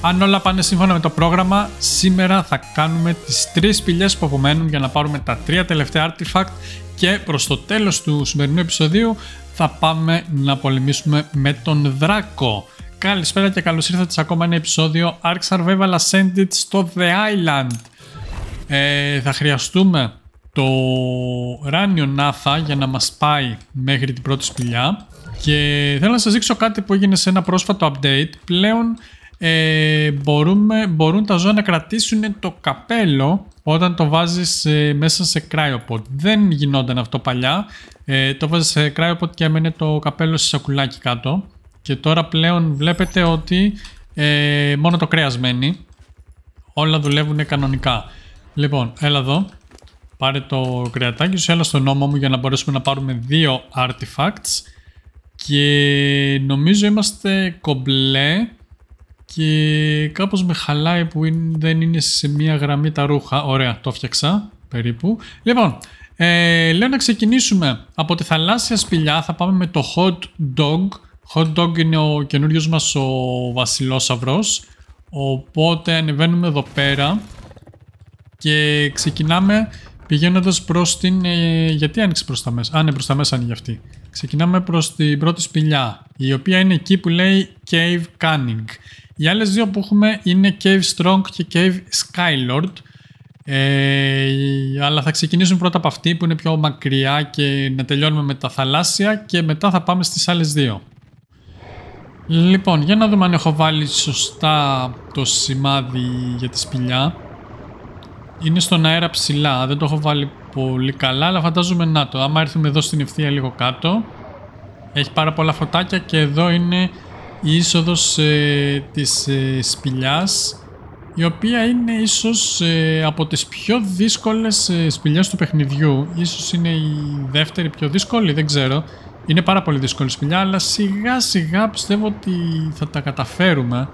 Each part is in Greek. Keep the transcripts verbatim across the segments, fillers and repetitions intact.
Αν όλα πάνε σύμφωνα με το πρόγραμμα, σήμερα θα κάνουμε τις τρεις σπηλιές που απομένουν για να πάρουμε τα τρία τελευταία artifact και προς το τέλος του σημερινού επεισοδίου θα πάμε να πολεμήσουμε με τον Δράκο. Καλησπέρα και καλώς ήρθατε σε ακόμα ένα επεισόδιο Ark Survival Ascended στο The Island. Ε, θα χρειαστούμε το Ράνιο Νάθα για να μας πάει μέχρι την πρώτη σπηλιά και θέλω να σας δείξω κάτι που έγινε σε ένα πρόσφατο update. Πλέον ε, μπορούμε, μπορούν τα ζώα να κρατήσουν το καπέλο όταν το βάζεις ε, μέσα σε cryopod. Δεν γινόταν αυτό παλιά, ε, το βάζεις σε cryopod και έμενε το καπέλο σε σακουλάκι κάτω και τώρα πλέον βλέπετε ότι ε, μόνο το κρέας μένει, όλα δουλεύουν κανονικά. Λοιπόν, έλα εδώ, πάρε το κρεατάκι σου, έλα στον ώμο μου για να μπορέσουμε να πάρουμε δύο artifacts και νομίζω είμαστε κομπλέ και κάπως με χαλάει που είναι, δεν είναι σε μία γραμμή τα ρούχα. Ωραία, το φτιάξα περίπου. Λοιπόν, ε, λέω να ξεκινήσουμε από τη θαλάσσια σπηλιά. Θα πάμε με το Hot Dog. Hot Dog είναι ο καινούριος μας ο βασιλόσαυρος. Οπότε ανεβαίνουμε εδώ πέρα και ξεκινάμε πηγαίνοντας προς την... Ε, γιατί άνοιξε προς τα μέσα? Α, ναι, προς τα μέσα ανοίγει αυτή. Ξεκινάμε προς την πρώτη σπηλιά, η οποία είναι εκεί που λέει Cave Cunning. Οι άλλες δύο που έχουμε είναι Cave Strong και Cave Skylord. Ε, αλλά θα ξεκινήσουμε πρώτα από αυτή που είναι πιο μακριά και να τελειώνουμε με τα θαλάσσια και μετά θα πάμε στις άλλες δύο. Λοιπόν, για να δούμε αν έχω βάλει σωστά το σημάδι για τη σπηλιά. Είναι στον αέρα ψηλά, δεν το έχω βάλει πολύ καλά, αλλά φαντάζομαι να το. Άμα έρθουμε εδώ στην ευθεία λίγο κάτω, έχει πάρα πολλά φωτάκια και εδώ είναι η είσοδος ε, της ε, σπηλιάς, η οποία είναι ίσως ε, από τις πιο δύσκολες ε, σπηλιές του παιχνιδιού. Ίσως είναι η δεύτερη πιο δύσκολη, δεν ξέρω. Είναι πάρα πολύ δύσκολη σπηλιά, αλλά σιγά σιγά πιστεύω ότι θα τα καταφέρουμε.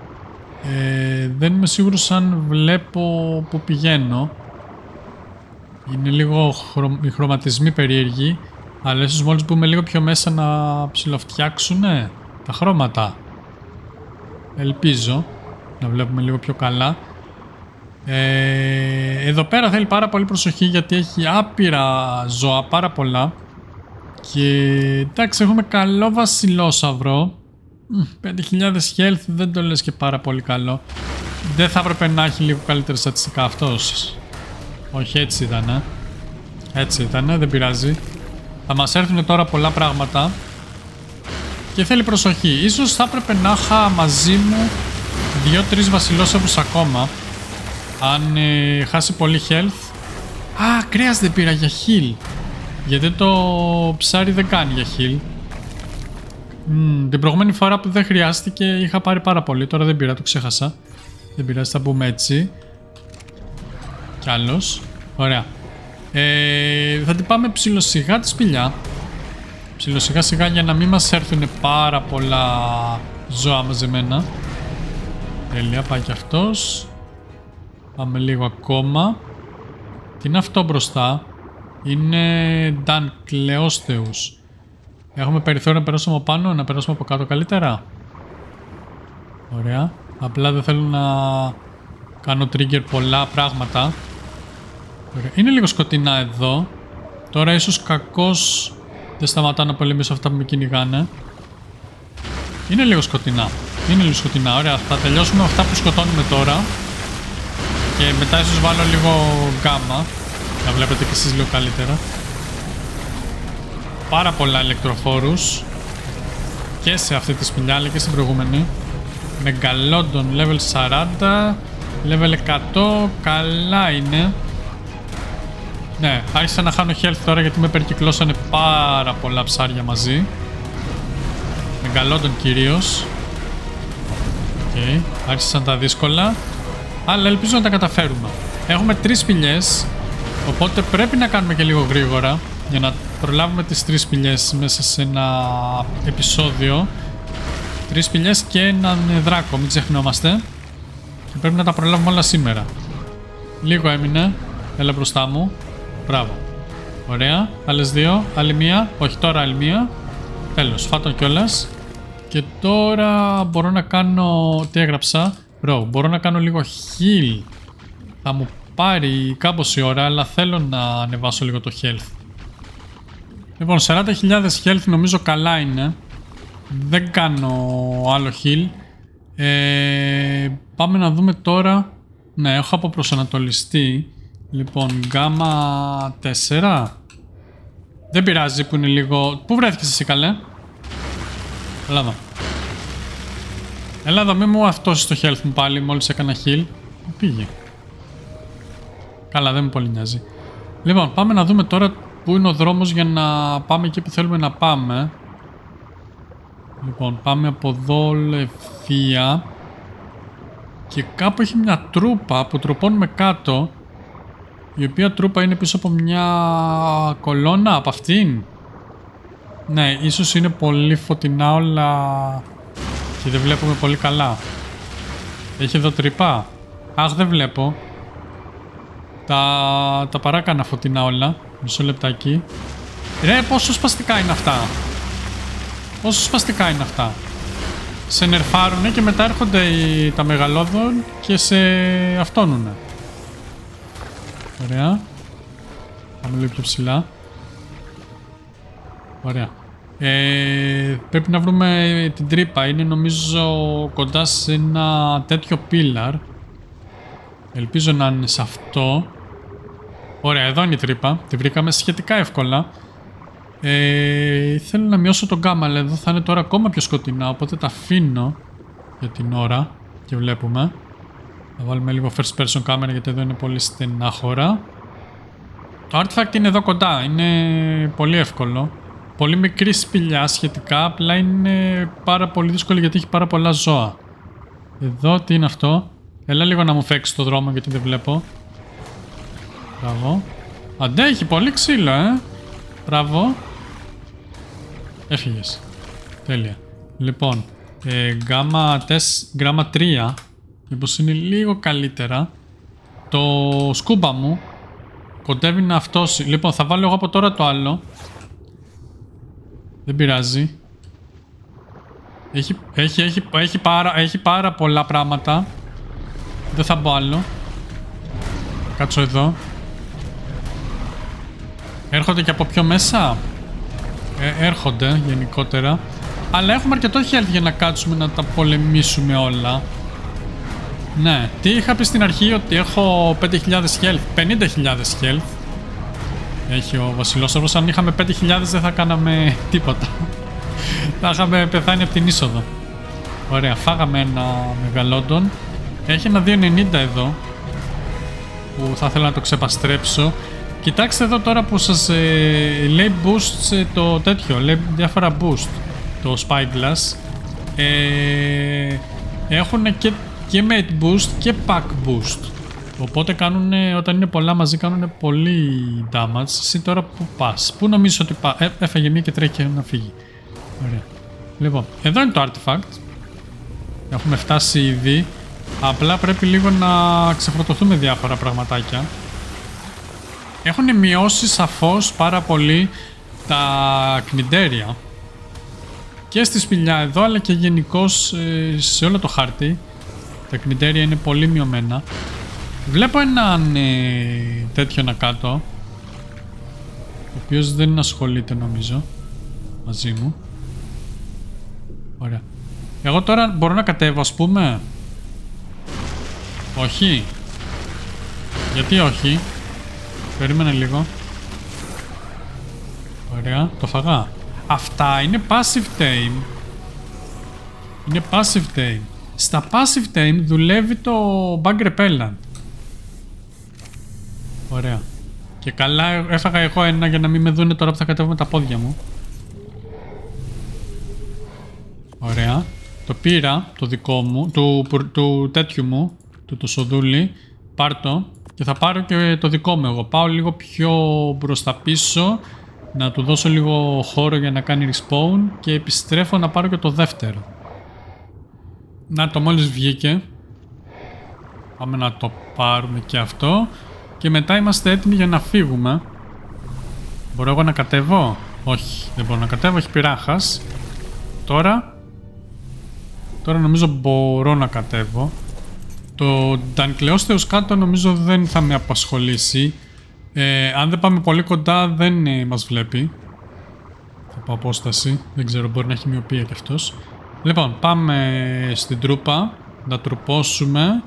Ε, δεν είμαι σίγουρος αν βλέπω που πηγαίνω. Είναι λίγο χρο... οι χρωματισμοί περίεργοι, αλλά ίσως μόλις μπούμε λίγο πιο μέσα να ψιλοφτιάξουνε τα χρώματα. Ελπίζω να βλέπουμε λίγο πιο καλά. ε, Εδώ πέρα θέλει πάρα πολύ προσοχή γιατί έχει άπειρα ζώα, πάρα πολλά. Και εντάξει, έχουμε καλό βασιλόσαυρο, πέντε χιλιάδες health, δεν το λες και πάρα πολύ καλό. Δεν θα έπρεπε να έχει λίγο καλύτερα στατιστικά αυτός? Όχι, έτσι ήτανε. Έτσι ήτανε, δεν πειράζει. Θα μας έρθουν τώρα πολλά πράγματα και θέλει προσοχή. Ίσως θα έπρεπε να είχα μαζί μου δύο τρεις βασιλόσαυρους ακόμα, αν ε, χάσει πολύ health. Α, κρέας δεν πήρα για heal, γιατί το ψάρι δεν κάνει για heal. Mm, την προηγούμενη φορά που δεν χρειάστηκε είχα πάρει πάρα πολύ. Τώρα δεν πήρα, το ξέχασα. Δεν πειράζει, θα μπούμε έτσι. Κι άλλος. Ωραία. ε, Θα την πάμε ψιλοσιγά τη σπηλιά. Ψιλοσιγά σιγά για να μην μας έρθουν πάρα πολλά ζώα μαζεμένα. Τέλεια, πάει και αυτός. Πάμε λίγο ακόμα. Τι είναι αυτό μπροστά? Είναι Dankleosteus. Έχουμε περιθώριο να περάσουμε από πάνω, να περάσουμε από κάτω καλύτερα. Ωραία. Απλά δεν θέλω να κάνω trigger πολλά πράγματα. Ωραία. Είναι λίγο σκοτεινά εδώ. Τώρα ίσως κακώς δεν σταματάω να πολεμήσω αυτά που με κυνηγάνε. Είναι λίγο σκοτεινά. Είναι λίγο σκοτεινά. Ωραία. Θα τελειώσουμε αυτά που σκοτώνουμε τώρα. Και μετά ίσως βάλω λίγο γκάμα. Να βλέπετε και εσείς λίγο καλύτερα. Πάρα πολλά ηλεκτροφόρους και σε αυτή τη σπηλιά αλλά και στην προηγούμενη. Μεγαλόντον level σαράντα, level εκατό, καλά είναι. Ναι, άρχισα να χάνω health τώρα γιατί με περικυκλώσανε πάρα πολλά ψάρια μαζί. Μεγαλόντον κυρίως. Okay, άρχισαν τα δύσκολα, αλλά ελπίζω να τα καταφέρουμε. Έχουμε τρεις σπηλιές, οπότε πρέπει να κάνουμε και λίγο γρήγορα για να προλάβουμε τις τρεις σπηλιές μέσα σε ένα επεισόδιο. Τρεις σπηλιές και έναν δράκο, μην ξεχνόμαστε. Και πρέπει να τα προλάβουμε όλα σήμερα. Λίγο έμεινε. Έλα μπροστά μου. Μπράβο. Ωραία. Άλλες δύο. Άλλη μία. Όχι, τώρα άλλη μία. Τέλος. Φάτον κιόλας. Και τώρα μπορώ να κάνω... Τι έγραψα? Bro, μπορώ να κάνω λίγο heal. Θα μου πάρει κάπως η ώρα, αλλά θέλω να ανεβάσω λίγο το health. Λοιπόν, σαράντα χιλιάδες health νομίζω καλά είναι. Δεν κάνω άλλο heal. Ε, πάμε να δούμε τώρα. Ναι, έχω αποπροσανατολιστεί. Λοιπόν, γκάμα τέσσερα. Δεν πειράζει που είναι λίγο... Πού βρέθηκες εσύ καλέ? Έλα εδώ. Έλα εδώ, μην μου αυτός το health μου πάλι μόλις έκανα heal. Πού πήγε? Καλά, δεν με πολύ νοιάζει. Λοιπόν, πάμε να δούμε τώρα πού είναι ο δρόμος για να πάμε εκεί που θέλουμε να πάμε. Λοιπόν, πάμε από εδώ ευθεία. Και κάπου έχει μια τρούπα που τροπώνουμε κάτω. Η οποία τρούπα είναι πίσω από μια κολόνα από αυτήν. Ναι, ίσως είναι πολύ φωτεινά όλα και δεν βλέπουμε πολύ καλά. Έχει εδώ τρύπα. Αχ, δεν βλέπω. Τα, τα παράκανα φωτεινά όλα. Μισό λεπτάκι. Ρε, πόσο σπαστικά είναι αυτά. Πόσο σπαστικά είναι αυτά. Σε νερφάρουνε και μετά έρχονται οι, τα μεγαλόδον και σε αυτόνουνε. Ωραία. Πάμε λίγο πιο ψηλά. Ωραία. Ε, πρέπει να βρούμε την τρύπα. Είναι νομίζω κοντά σε ένα τέτοιο πίλαρ. Ελπίζω να είναι σε αυτό. Ωραία, εδώ είναι η τρύπα. Τη βρήκαμε σχετικά εύκολα. Ε, θέλω να μειώσω τον γκάμα, αλλά εδώ θα είναι τώρα ακόμα πιο σκοτεινά. Οπότε τα αφήνω για την ώρα και βλέπουμε. Θα βάλουμε λίγο first person camera γιατί εδώ είναι πολύ στενάχωρα. Το artifact είναι εδώ κοντά. Είναι πολύ εύκολο. Πολύ μικρή σπηλιά σχετικά. Απλά είναι πάρα πολύ δύσκολο γιατί έχει πάρα πολλά ζώα. Εδώ τι είναι αυτό? Έλα λίγο να μου φέξει το δρόμο γιατί δεν βλέπω. Μπράβο. Αντέχει πολύ ξύλο, ε. Μπράβο. Έφυγες. Τέλεια. Λοιπόν, ε, γκάμα τρία. Μήπως είναι λίγο καλύτερα. Το σκούμπα μου κοντεύει να αυτόσει. Λοιπόν, θα βάλω εγώ από τώρα το άλλο. Δεν πειράζει. Έχει, έχει, έχει, έχει, πάρα, έχει πάρα πολλά πράγματα. Δεν θα μπω άλλο. Κάτσω εδώ. Έρχονται και από πιο μέσα. Ε, έρχονται γενικότερα. Αλλά έχουμε αρκετό health για να κάτσουμε να τα πολεμήσουμε όλα. Ναι, τι είχα πει στην αρχή ότι έχω πέντε χιλιάδες health, πενήντα χιλιάδες health. Έχει ο Βασιλόσαυρος. Αν είχαμε πέντε χιλιάδες δεν θα κάναμε τίποτα. Θα είχαμε πεθάνει από την είσοδο. Ωραία, φάγαμε ένα μεγαλόντον. Έχει ένα δύο ενενήντα εδώ που θα ήθελα να το ξεπαστρέψω. Κοιτάξτε εδώ τώρα που σας ε, λέει boost το τέτοιο, λέει διάφορα boost το Spyglass. Ε, έχουν και, και mate boost και pack boost. Οπότε κάνουν, όταν είναι πολλά μαζί κάνουν πολύ damage. Εσύ τώρα που πας, πού νομίζεις ότι πας? Ε, έφαγε μία και τρέχει να φύγει. Ωραία. Λοιπόν, εδώ είναι το artifact. Έχουμε φτάσει ήδη. Απλά πρέπει λίγο να ξεφορτωθούμε διάφορα πραγματάκια. Έχουν μειώσει σαφώς πάρα πολύ τα κνητέρια. Και στη σπηλιά εδώ, αλλά και γενικώς ε, σε όλο το χάρτη. Τα κνητέρια είναι πολύ μειωμένα. Βλέπω έναν ε, τέτοιο να κάτω, ο οποίος δεν ασχολείται νομίζω μαζί μου. Ωραία. Εγώ τώρα μπορώ να κατέβω, ας πούμε? Όχι. Γιατί όχι? Περίμενε λίγο. Ωραία, το φαγά. Αυτά είναι passive tame. Είναι passive tame. Στα passive tame δουλεύει το bug repellent. Ωραία. Και καλά έφαγα εγώ ένα για να μην με δούνε τώρα που θα κατέβω με τα πόδια μου. Ωραία. Το πήρα, το δικό μου, του, του τέτοιου μου, του το σοδούλι. Πάρ' το και θα πάρω και το δικό μου εγώ. Πάω λίγο πιο μπροστά πίσω, να του δώσω λίγο χώρο για να κάνει respawn και επιστρέφω να πάρω και το δεύτερο. Να το, μόλις βγήκε. Πάμε να το πάρουμε και αυτό. Και μετά είμαστε έτοιμοι για να φύγουμε. Μπορώ εγώ να κατέβω? Όχι, δεν μπορώ να κατέβω, έχει πειράχας. Τώρα Τώρα νομίζω μπορώ να κατέβω. Το Ντανκλεώστεως κάτω νομίζω δεν θα με απασχολήσει. Ε, αν δεν πάμε πολύ κοντά δεν ε, μας βλέπει. Θα πω απόσταση. Δεν ξέρω, μπορεί να έχει μοιοπία κι αυτός. Λοιπόν, πάμε στην τρούπα. Να τρουπώσουμε.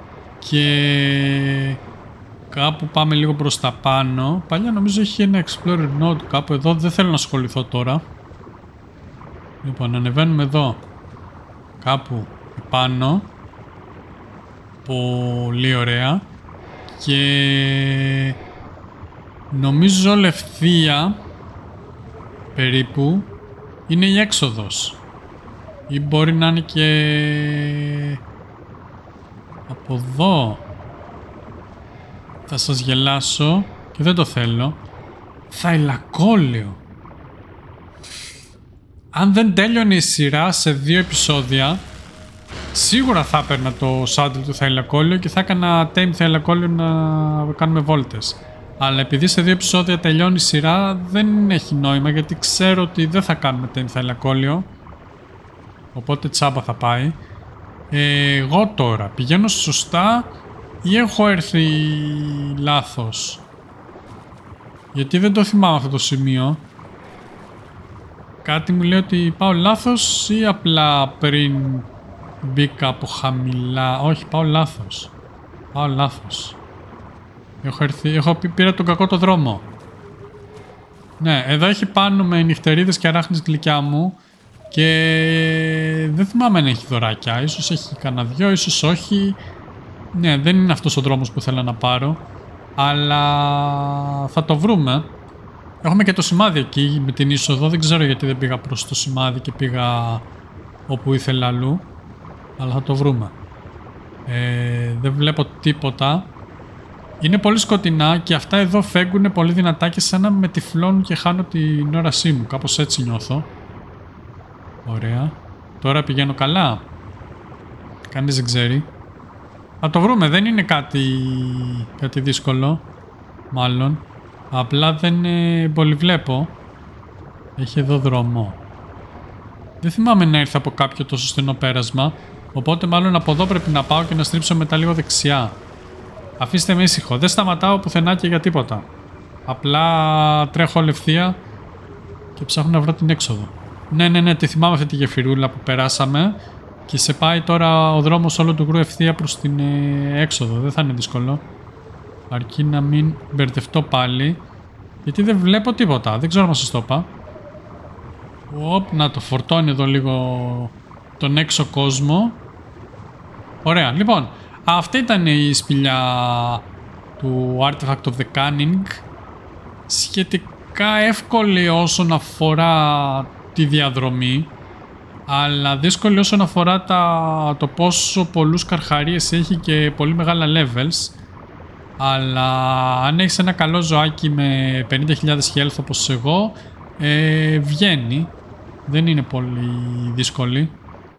Και κάπου πάμε λίγο προς τα πάνω. Παλιά νομίζω έχει ένα Explorer Node κάπου εδώ. Δεν θέλω να ασχοληθώ τώρα. Λοιπόν, ανεβαίνουμε εδώ. Κάπου πάνω. Πολύ ωραία. Και νομίζω ευθεία περίπου είναι η έξοδος. Ή μπορεί να είναι και από εδώ. Θα σας γελάσω και δεν το θέλω. Θαϊλακόλιο. Αν δεν τέλειωνε η σειρά σε δύο επεισόδια, σίγουρα θα έπαιρνα το saddle του Θαϊλακόλιο και θα έκανα tame Θαϊλακόλιο να κάνουμε βόλτες. Αλλά επειδή σε δύο επεισόδια τελειώνει η σειρά, δεν έχει νόημα γιατί ξέρω ότι δεν θα κάνουμε tame Θαϊλακόλιο. Οπότε τσάμπα θα πάει. Ε, εγώ τώρα πηγαίνω σωστά ή έχω έρθει λάθος? Γιατί δεν το θυμάμαι αυτό το σημείο. Κάτι μου λέει ότι πάω λάθος ή απλά πριν μπήκα από χαμηλά? Όχι, πάω λάθος. Πάω λάθος. Έχω έρθει, έχω πήρα τον κακό το δρόμο. Ναι, εδώ έχει πάνω με νυχτερίδες και αράχνες γλυκιά μου. Και δεν θυμάμαι αν έχει δωράκια. Ίσως έχει κανένα δυο, ίσως όχι. Ναι, δεν είναι αυτός ο δρόμος που θέλω να πάρω. Αλλά θα το βρούμε. Έχουμε και το σημάδι εκεί με την είσοδο. Δεν ξέρω γιατί δεν πήγα προς το σημάδι και πήγα όπου ήθελα αλλού. Αλλά θα το βρούμε. Ε, δεν βλέπω τίποτα. Είναι πολύ σκοτεινά και αυτά εδώ φέγγουν πολύ δυνατά και σαν να με τυφλώνουν και χάνω την όρασή μου. Κάπως έτσι νιώθω. Ωραία. Τώρα πηγαίνω καλά. Κανείς δεν ξέρει. Θα το βρούμε. Δεν είναι κάτι, κάτι δύσκολο. Μάλλον. Απλά δεν ε, πολύ βλέπω. Έχει εδώ δρόμο. Δεν θυμάμαι να ήρθα από κάποιο τόσο στενό πέρασμα. Οπότε μάλλον από εδώ πρέπει να πάω και να στρίψω μετά λίγο δεξιά. Αφήστε με ήσυχο. Δεν σταματάω πουθενά και για τίποτα. Απλά τρέχω ευθεία και ψάχνω να βρω την έξοδο. Ναι, ναι, ναι, τη θυμάμαι αυτή τη γεφυρούλα που περάσαμε και σε πάει τώρα ο δρόμος όλο του γκρου ευθεία προς την ε, έξοδο. Δεν θα είναι δύσκολο. Αρκεί να μην μπερδευτώ πάλι. Γιατί δεν βλέπω τίποτα. Δεν ξέρω αν σας το είπα. Οπ, να το φορτώνει εδώ λίγο τον έξω κόσμο. Ωραία, λοιπόν. Αυτή ήταν η σπηλιά του Artifact of the Cunning. Σχετικά εύκολη όσον αφορά τη διαδρομή, αλλά δύσκολη όσον αφορά τα, το πόσο πολλούς καρχαρίες έχει και πολύ μεγάλα levels. Αλλά αν έχεις ένα καλό ζωάκι με πενήντα χιλιάδες health όπως εγώ, ε, βγαίνει. Δεν είναι πολύ δύσκολη.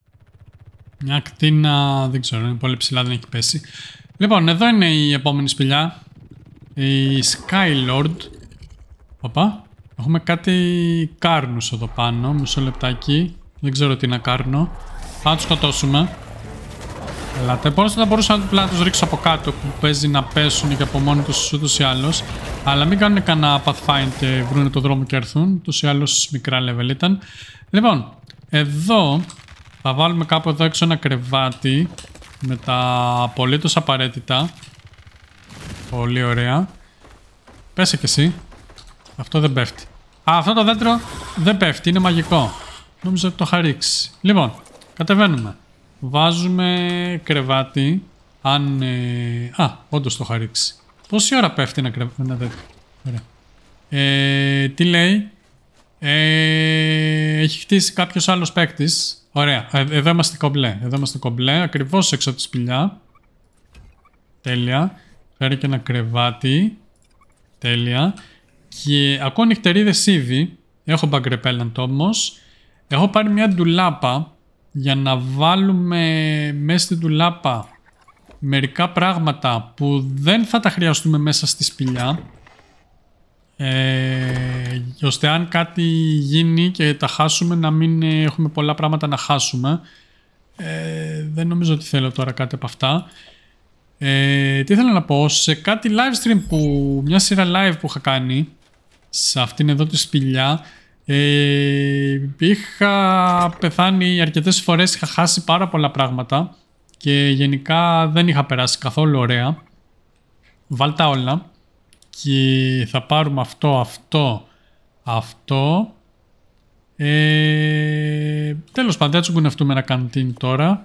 Μια ακτίνα, δεν ξέρω, είναι πολύ ψηλά, δεν έχει πέσει. Λοιπόν, εδώ είναι η επόμενη σπηλιά. Η Skylord. Οπα. Έχουμε κάτι κάρνους εδώ πάνω. Μισό λεπτάκι. Δεν ξέρω τι είναι κάρνο. Θα τους σκοτώσουμε. Ελάτε. Πώς θα μπορούσα να τους ρίξω από κάτω που παίζει να πέσουν και από μόνοι τους ούτως ή άλλως. Αλλά μην κάνουν κανένα pathfind και βρούνε το δρόμο και έρθουν. Ούτως ή άλλως μικρά level ήταν. Λοιπόν, εδώ θα βάλουμε κάπου εδώ έξω ένα κρεβάτι με τα απολύτως απαραίτητα. Πολύ ωραία. Πέσε κι εσύ. Αυτό δεν πέφτει. Α, αυτό το δέντρο δεν πέφτει, είναι μαγικό. Νόμιζα ότι το είχα ρίξει. Λοιπόν, κατεβαίνουμε. Βάζουμε κρεβάτι. Αν. Ε... Α, όντως το είχα ρίξει. Πόση ώρα πέφτει ένα κρεβάτι, ένα τέτοιο. Ωραία. Ε, τι λέει. Ε, έχει χτίσει κάποιος άλλος παίκτης. Ωραία. Ε, εδώ είμαστε κομπλέ. Εδώ είμαστε κομπλέ. Ακριβώς έξω από τη σπηλιά. Τέλεια. Φέρει και ένα κρεβάτι. Τέλεια. Και ακούω νυχτερίδες ήδη. Έχω bug repellent όμως. Έχω πάρει μια ντουλάπα για να βάλουμε μέσα στην ντουλάπα μερικά πράγματα που δεν θα τα χρειαστούμε μέσα στη σπηλιά. Ε, ώστε αν κάτι γίνει και τα χάσουμε να μην έχουμε πολλά πράγματα να χάσουμε. Ε, δεν νομίζω ότι θέλω τώρα κάτι από αυτά. Ε, τι ήθελα να πω, σε κάτι live stream που, μια σειρά live που είχα κάνει, σε αυτήν εδώ τη σπηλιά, ε, είχα πεθάνει αρκετές φορές, είχα χάσει πάρα πολλά πράγματα και γενικά δεν είχα περάσει καθόλου ωραία. Βάλτα όλα και θα πάρουμε αυτό, αυτό, αυτό. Ε, τέλος πάντων, δεν τσουγκουνευτούμε ένα καντίν τώρα.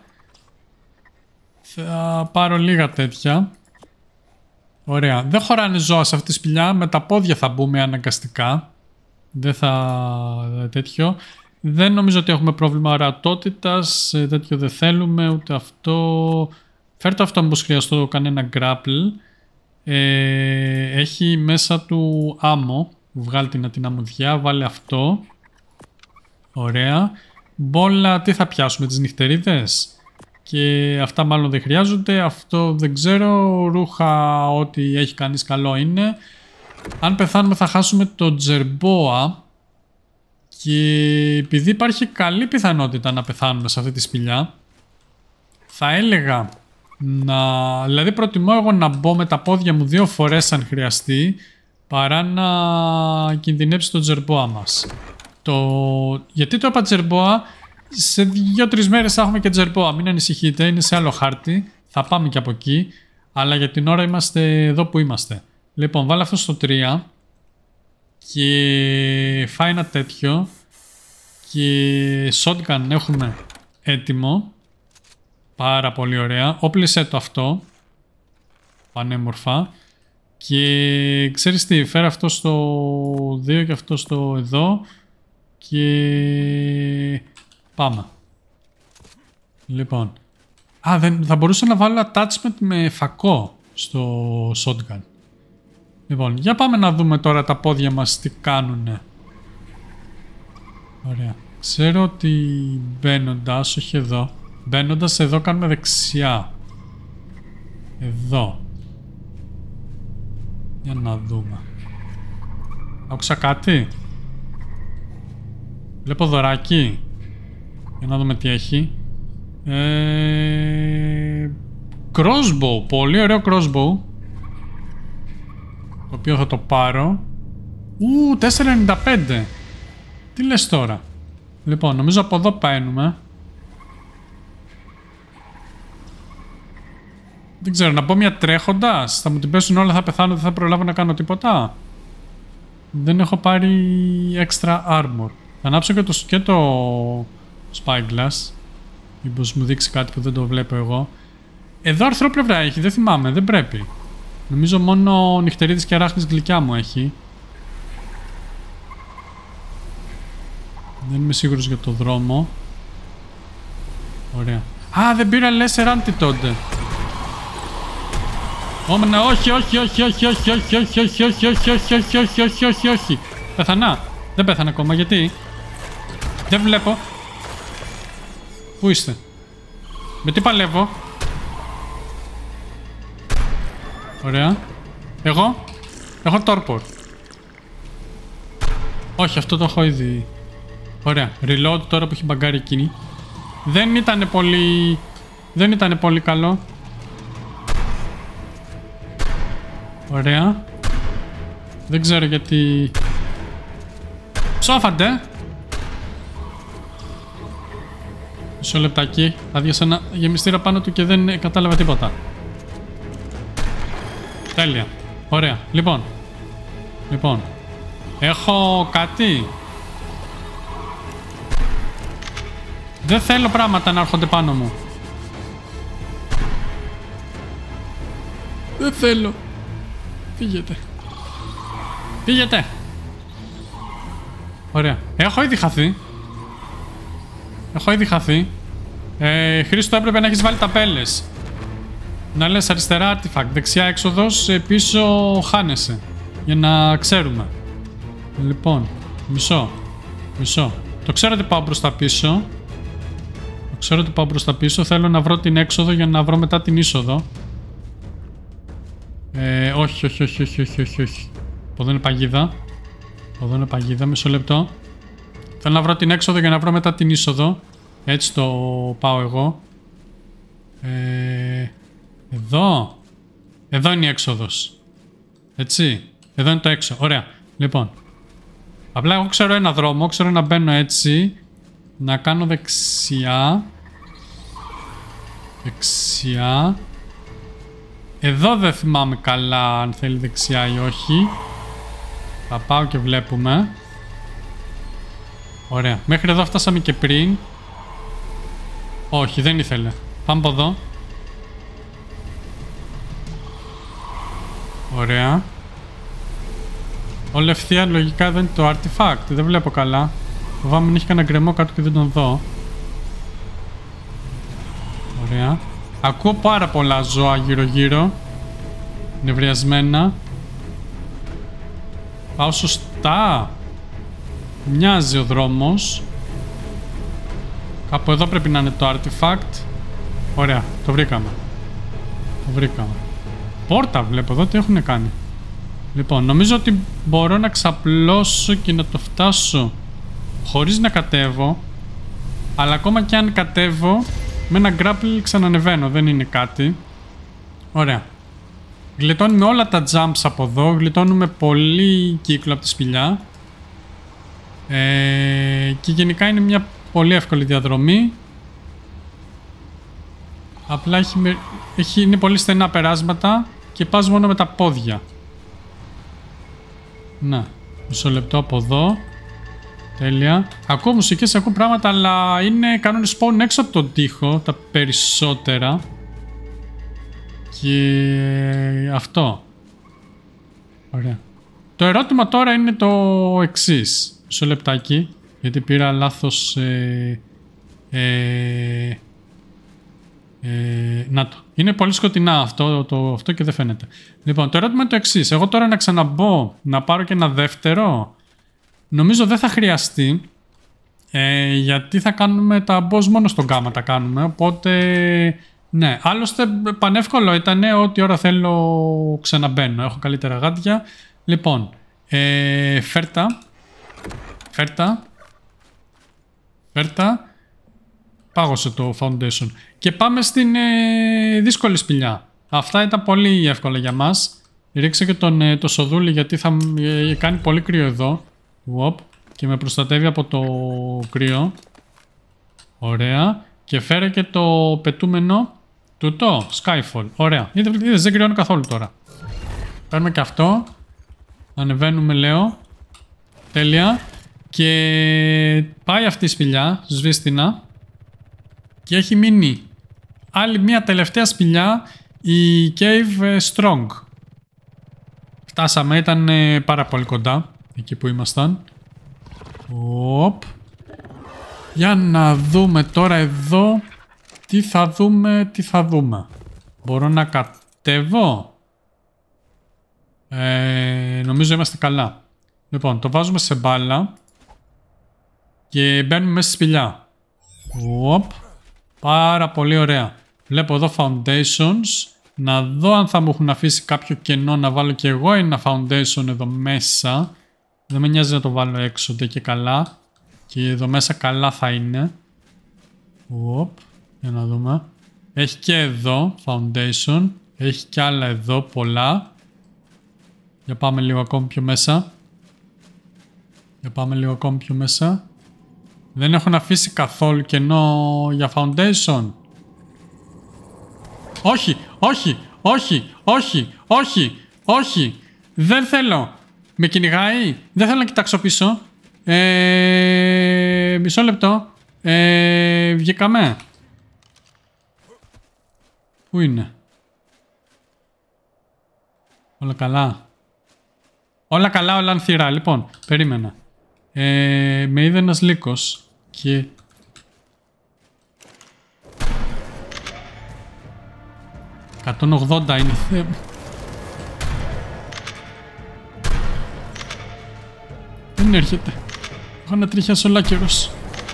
Θα πάρω λίγα τέτοια. Ωραία. Δεν χωράνε ζώα σε αυτή τη σπηλιά. Με τα πόδια θα μπούμε αναγκαστικά. Δεν θα... τέτοιο. Δεν νομίζω ότι έχουμε πρόβλημα ορατότητας. Τέτοιο δεν θέλουμε. Ούτε αυτό. Φέρτε αυτό μήπως χρειαστώ κανένα grapple. Ε, έχει μέσα του άμμο. Βγάλτε την, την αμμουδιά. Βάλε αυτό. Ωραία. Μπόλα, τι θα πιάσουμε, τις νυχτερίδες? Και αυτά μάλλον δεν χρειάζονται. Αυτό δεν ξέρω. Ρούχα, ό,τι έχει κανείς καλό είναι. Αν πεθάνουμε θα χάσουμε το τζερμπόα. Και επειδή υπάρχει καλή πιθανότητα να πεθάνουμε σε αυτή τη σπηλιά, θα έλεγα να... Δηλαδή προτιμώ εγώ να μπω με τα πόδια μου δύο φορές αν χρειαστεί, παρά να κινδυνεύσει το τζερμπόα μας. Το... Γιατί το είπα τζερμπόα? Σε δύο-τρεις μέρες θα έχουμε και τζερμπόα. Μην ανησυχείτε, είναι σε άλλο χάρτη. Θα πάμε και από εκεί. Αλλά για την ώρα είμαστε εδώ που είμαστε. Λοιπόν, βάλω αυτό στο τρία. Και φάει ένα τέτοιο. Και shotgun έχουμε έτοιμο. Πάρα πολύ ωραία. Όπλισε το αυτό. Πανέμορφα. Και ξέρεις τι, φέρε αυτό στο δύο και αυτό στο εδώ. Και πάμε. Λοιπόν. Α, δεν, θα μπορούσα να βάλω attachment με φακό στο shotgun. Λοιπόν, για πάμε να δούμε τώρα τα πόδια μας τι κάνουνε. Ωραία. Ξέρω ότι μπαίνοντας, όχι εδώ. Μπαίνοντας εδώ κάνουμε δεξιά. Εδώ. Για να δούμε. Άκουσα κάτι? Βλέπω δωράκι. Για να δούμε τι έχει. Ε... Crossbow. Πολύ ωραίο crossbow. Το οποίο θα το πάρω. Ου, τέσσερα ενενήντα πέντε. Τι λες τώρα? Λοιπόν, νομίζω από εδώ παίρνουμε. Δεν ξέρω, να πω μια τρέχοντας. Θα μου την πέσουν όλα, θα πεθάνω, δεν θα προλάβω να κάνω τίποτα. Δεν έχω πάρει extra armor. Θα ανάψω και το, και το spyglass. Μήπως μου δείξει κάτι που δεν το βλέπω εγώ. Εδώ αρθρόπλευρα έχει, δεν θυμάμαι, δεν πρέπει. Νομίζω μόνο νυχτερίδες και αράχνης γλυκιά μου έχει. Δεν είμαι σίγουρος για το δρόμο. Ωραία. Α, δεν πήρα lesser antidote. Όμενα, όχι, όχι, όχι, όχι, όχι, όχι, όχι, όχι, όχι, όχι, όχι, όχι, όχι, όχι, όχι, όχι. Πεθανά. Δεν πέθανε ακόμα, γιατί? Δεν βλέπω. Πού είστε? Με τι παλεύω? Ωραία. Εγώ έχω τόρπορ. Όχι, αυτό το έχω ήδη. Ωραία. Reload τώρα που έχει μπαγκάρει εκείνη. Δεν ήταν πολύ... Δεν ήταν πολύ καλό. Ωραία. Δεν ξέρω γιατί... Ψόφαντε. Μισό λεπτάκι. Άδειασα ένα γεμιστήρα πάνω του και δεν κατάλαβα τίποτα. Τέλεια. Ωραία. Λοιπόν. Λοιπόν. Έχω κάτι. Δεν θέλω πράγματα να έρχονται πάνω μου. Δεν θέλω. Φύγετε. Φύγετε. Ωραία. Έχω ήδη χαθεί. Έχω ήδη χαθεί. Ε, Χρήστο, έπρεπε να έχεις βάλει ταπέλες. Να λες αριστερά artifact, δεξιά έξοδος, πίσω χάνεσαι. Για να ξέρουμε. Λοιπόν, μισό. Μισό. Το ξέρω ότι πάω προς τα πίσω. Το ξέρω ότι πάω προς τα πίσω. Θέλω να βρω την έξοδο για να βρω μετά την είσοδο. Ε, όχι, όχι, όχι, όχι, όχι, όχι, όχι. Από εδώ είναι παγίδα. Από εδώ είναι παγίδα, μισό λεπτό. Θέλω να βρω την έξοδο για να βρω μετά την είσοδο. Έτσι το πάω εγώ. Ε, εδώ. Εδώ είναι η έξοδος. Έτσι. Εδώ είναι το έξω. Ωραία. Λοιπόν. Απλά εγώ ξέρω ένα δρόμο. Ξέρω να μπαίνω έτσι. Να κάνω δεξιά. Δεξιά. Εδώ δεν θυμάμαι καλά αν θέλει δεξιά ή όχι. Θα πάω και βλέπουμε. Ωραία. Μέχρι εδώ φτάσαμε και πριν. Όχι, δεν ήθελε. Πάμε από εδώ. Ωραία. Όλη ευθεία λογικά δεν είναι το artifact. Δεν βλέπω καλά. Φοβάμαι να έχει κανένα γκρεμό κάτω και δεν τον δω. Ωραία. Ακούω πάρα πολλά ζώα γύρω γύρω. Νευριασμένα. Πάω σωστά. Μοιάζει ο δρόμος. Κάπου εδώ πρέπει να είναι το artifact. Ωραία, το βρήκαμε. Το βρήκαμε. Πόρτα βλέπω εδώ τι έχουν κάνει. Λοιπόν, νομίζω ότι μπορώ να ξαπλώσω και να το φτάσω χωρίς να κατέβω. Αλλά ακόμα και αν κατέβω, με ένα grapple ξανανεβαίνω, δεν είναι κάτι. Ωραία. Γλιτώνουμε όλα τα jumps από εδώ, γλιτώνουμε πολύ κύκλο από τη σπηλιά. Ε, και γενικά είναι μια πολύ εύκολη διαδρομή. Απλά έχει, έχει, είναι πολύ στενά περάσματα και πας μόνο με τα πόδια. Να, μισό λεπτό από εδώ. Τέλεια. Ακούω μουσικές, ακούω πράγματα, αλλά είναι κάνουν spawn έξω από τον τοίχο τα περισσότερα. Και αυτό. Ωραία. Το ερώτημα τώρα είναι το εξής. Μισό λεπτάκι, γιατί πήρα λάθος... Ε, ε, ε, να το. Είναι πολύ σκοτεινά αυτό, το, αυτό και δεν φαίνεται. Λοιπόν, το ερώτημα είναι το εξής. Εγώ τώρα να ξαναμπω, να πάρω και ένα δεύτερο. Νομίζω δεν θα χρειαστεί. Ε, γιατί θα κάνουμε τα boss μόνο στον γκάμα τα κάνουμε. Οπότε... Ναι, άλλωστε πανεύκολο ήταν ό,τι ώρα θέλω ξαναμπαίνω. Έχω καλύτερα γάντια. Λοιπόν, ε, φέρτα. Φέρτα. Φέρτα. Πάγωσε το foundation. Και πάμε στην ε, δύσκολη σπηλιά. Αυτά ήταν πολύ εύκολα για μας. Ρίξε και τον, ε, το σοδούλι γιατί θα ε, κάνει πολύ κρύο εδώ. Οπ. Και με προστατεύει από το κρύο. Ωραία. Και φέρε και το πετούμενο τούτο. Skyfall. Ωραία. Είδες, δεν κρυώνει καθόλου τώρα. Παίρνουμε και αυτό. Ανεβαίνουμε, λέω. Τέλεια. Και πάει αυτή η σπηλιά. Σβήστηνα. Και έχει μείνει άλλη μια τελευταία σπηλιά. Η Cave Strong. Φτάσαμε. Ήταν πάρα πολύ κοντά. Εκεί που ήμασταν. Οπ. Για να δούμε τώρα εδώ. Τι θα δούμε, τι θα δούμε. Μπορώ να κατέβω. Ε, νομίζω είμαστε καλά. Λοιπόν, το βάζουμε σε μπάλα. Και μπαίνουμε μέσα στη σπηλιά. Οπ. Πάρα πολύ ωραία. Βλέπω εδώ foundations. Να δω αν θα μου έχουν αφήσει κάποιο κενό να βάλω και εγώ ένα foundation εδώ μέσα. Δεν με νοιάζει να το βάλω έξω και καλά. Και εδώ μέσα καλά θα είναι. Οπ. Για να δούμε. Έχει και εδώ foundation. Έχει και άλλα εδώ πολλά. Για πάμε λίγο ακόμη πιο μέσα. Για πάμε λίγο ακόμη πιο μέσα. Δεν έχουν αφήσει καθόλου κενό για foundation. Όχι, όχι, όχι, όχι, όχι, όχι. Δεν θέλω. Με κυνηγάει. Δεν θέλω να κοιτάξω πίσω. Ε, μισό λεπτό. Ε, βγήκαμε. Πού είναι? Όλα καλά. Όλα καλά, όλα ανθυρά. Λοιπόν, περίμενα. Ε, με είδε ένας λύκος και... εκατόν ογδόντα είναι. Δεν έρχεται. Έχω ανατριχιάσει ολάκερος.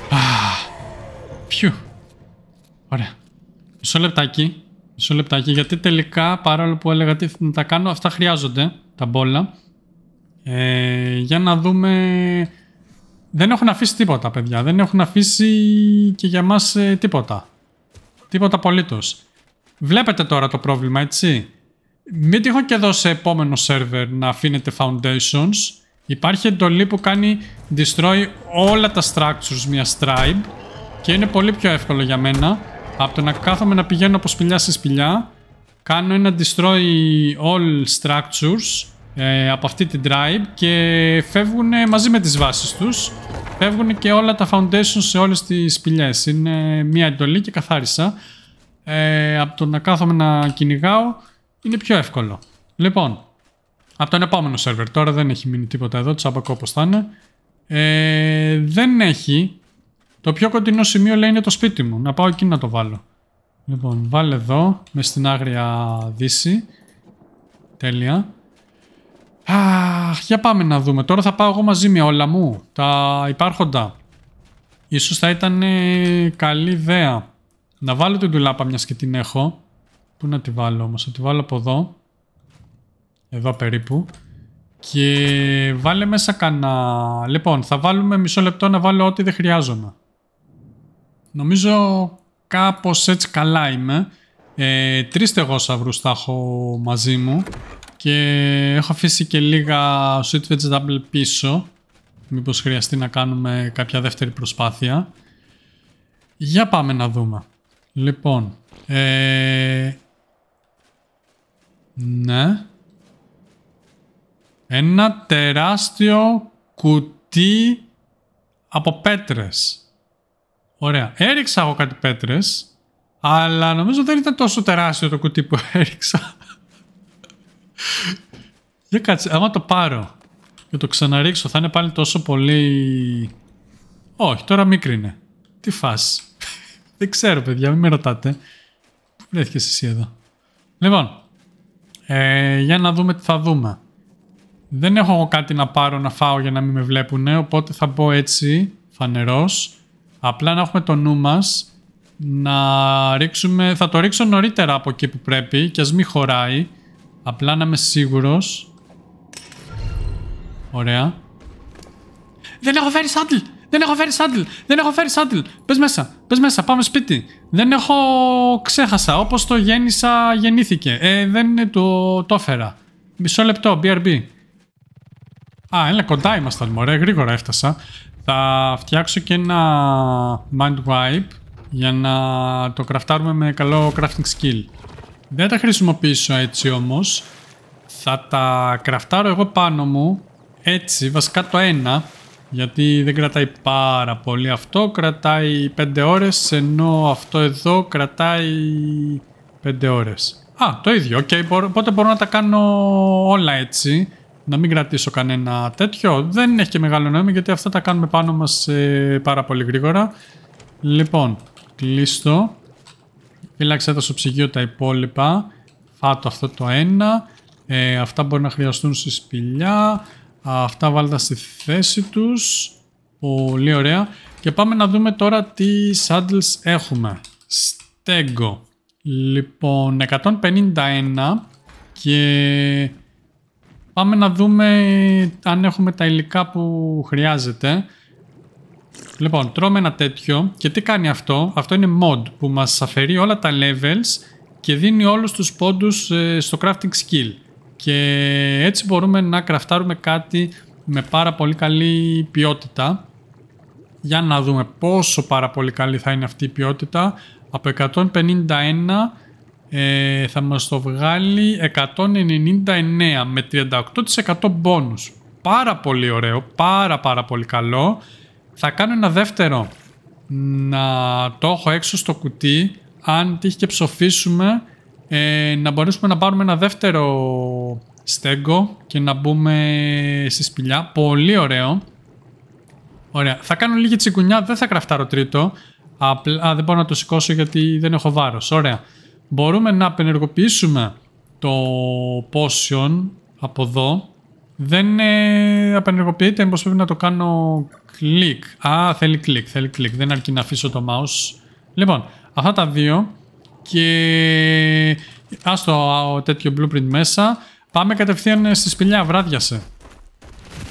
Φιου. Ωραία. Μισό λεπτάκι. Μισό λεπτάκι. Γιατί τελικά, παρόλο που έλεγα τι να τα κάνω, αυτά χρειάζονται. Τα μπόλα. Ε, για να δούμε... Δεν έχουν αφήσει τίποτα, παιδιά. Δεν έχουν αφήσει και για μας ε, τίποτα. Τίποτα απολύτως. Βλέπετε τώρα το πρόβλημα, έτσι. Μην τυχόν και εδώ σε επόμενο server να αφήνετε foundations. Υπάρχει εντολή που κάνει destroy όλα τα structures μια tribe και είναι πολύ πιο εύκολο για μένα από το να κάθομαι να πηγαίνω από σπηλιά σε σπηλιά. Κάνω ένα destroy all structures ε, από αυτή την tribe και φεύγουν μαζί με τις βάσεις τους. Φεύγουν και όλα τα foundations σε όλες τις σπηλιές. Είναι μια εντολή και καθάρισα. Ε, από το να κάθομαι να κυνηγάω είναι πιο εύκολο. Λοιπόν, από τον επόμενο server. Τώρα δεν έχει μείνει τίποτα εδώ, τσάμπακο όπως θα είναι. Ε, δεν έχει. Το πιο κοντινό σημείο λέει είναι το σπίτι μου. Να πάω εκεί να το βάλω. Λοιπόν, βάλε εδώ, μες στην άγρια δύση. Τέλεια. Αχ, για πάμε να δούμε. Τώρα θα πάω εγώ μαζί με όλα μου, τα υπάρχοντα. Ίσως θα ήταν ε, καλή ιδέα να βάλω την ντουλάπα μιας και την έχω. Πού να τη βάλω όμως, θα τη βάλω από εδώ. Εδώ περίπου. Και βάλε μέσα κανένα... Λοιπόν, θα βάλουμε μισό λεπτό να βάλω ό,τι δεν χρειάζομαι. Νομίζω κάπως έτσι καλά είμαι. Ε, τρεις στεγόσαυρους θα έχω μαζί μου. Και έχω αφήσει και λίγα sweet vegetable πίσω. Μήπως χρειαστεί να κάνουμε κάποια δεύτερη προσπάθεια. Για πάμε να δούμε. Λοιπόν. Ε... Ναι. Ένα τεράστιο κουτί από πέτρες. Ωραία. Έριξα εγώ κάτι πέτρες. Αλλά νομίζω δεν ήταν τόσο τεράστιο το κουτί που έριξα. Για κάτσε, άμα το πάρω και το ξαναρίξω θα είναι πάλι τόσο πολύ... Όχι, τώρα μικρύνε. Τι φάση. Δεν ξέρω παιδιά, μην με ρωτάτε. Πού βρέθηκες εσύ εδώ. Λοιπόν, ε, για να δούμε τι θα δούμε. Δεν έχω εγώ κάτι να πάρω να φάω για να μην με βλέπουνε, οπότε θα μπω έτσι, φανερός. Απλά να έχουμε το νου μας, να ρίξουμε... Θα το ρίξω νωρίτερα από εκεί που πρέπει και ας μην χωράει. Απλά να είμαι σίγουρος. Ωραία. Δεν έχω φέρει σάντλ! Δεν έχω φέρει σάντλ! Δεν έχω φέρει σάντλ! Πες μέσα! Πες μέσα! Πάμε σπίτι! Δεν έχω... Ξέχασα. Όπως το γέννησα γεννήθηκε. Ε, δεν το, το έφερα. Μισό λεπτό. μπι αρ μπι. Α, έλα κοντά ήμασταν. Μωρέ, γρήγορα έφτασα. Θα φτιάξω και ένα mind wipe για να το κραφτάρουμε με καλό crafting skill. Δεν τα χρησιμοποιήσω έτσι όμως. Θα τα κραφτάρω εγώ πάνω μου. Έτσι, βασικά το ένα. Γιατί δεν κρατάει πάρα πολύ αυτό. Κρατάει πέντε ώρες. Ενώ αυτό εδώ κρατάει πέντε ώρες. Α, το ίδιο. Οκ, okay, οπότε μπορώ να τα κάνω όλα έτσι. Να μην κρατήσω κανένα τέτοιο. Δεν έχει και μεγάλο νόημα γιατί αυτά τα κάνουμε πάνω μας ε, πάρα πολύ γρήγορα. Λοιπόν, κλείστο. Φύλαξε τα στο ψυγείο τα υπόλοιπα. Φάτω αυτό το ένα. Ε, αυτά μπορεί να χρειαστούν στη σπηλιά. Αυτά βάλτε στη θέση τους. Πολύ ωραία. Και πάμε να δούμε τώρα τι saddles έχουμε. Στέγκο. Λοιπόν, εκατόν πενήντα ένα. Και πάμε να δούμε αν έχουμε τα υλικά που χρειάζεται. Λοιπόν, τρώμε ένα τέτοιο και τι κάνει αυτό. Αυτό είναι mod που μας αφαιρεί όλα τα levels και δίνει όλους τους πόντους ε, στο crafting skill. Και έτσι μπορούμε να κραφτάρουμε κάτι με πάρα πολύ καλή ποιότητα. Για να δούμε πόσο πάρα πολύ καλή θα είναι αυτή η ποιότητα. Από εκατόν πενήντα ένα ε, θα μας το βγάλει εκατόν ενενήντα εννέα με τριάντα οκτώ τοις εκατό bonus. Πάρα πολύ ωραίο, πάρα πάρα πολύ καλό. Θα κάνω ένα δεύτερο να το έχω έξω στο κουτί. Αν τύχει και ψοφήσουμε ε, να μπορέσουμε να πάρουμε ένα δεύτερο στέγκο και να μπούμε στη σπηλιά. Πολύ ωραίο. Ωραία. Θα κάνω λίγη τσιγκουνιά, δεν θα κραφτάρω τρίτο. Απλά δεν μπορώ να το σηκώσω γιατί δεν έχω βάρος. Ωραία. Μπορούμε να απενεργοποιήσουμε το potion από εδώ. Δεν ε, απενεργοποιείται, μήπως πρέπει να το κάνω κλικ. Α, θέλει κλικ, θέλει κλικ. Δεν αρκεί να αφήσω το mouse. Λοιπόν, αυτά τα δύο. Και άστο τέτοιο blueprint μέσα. Πάμε κατευθείαν στη σπηλιά, βράδιασε.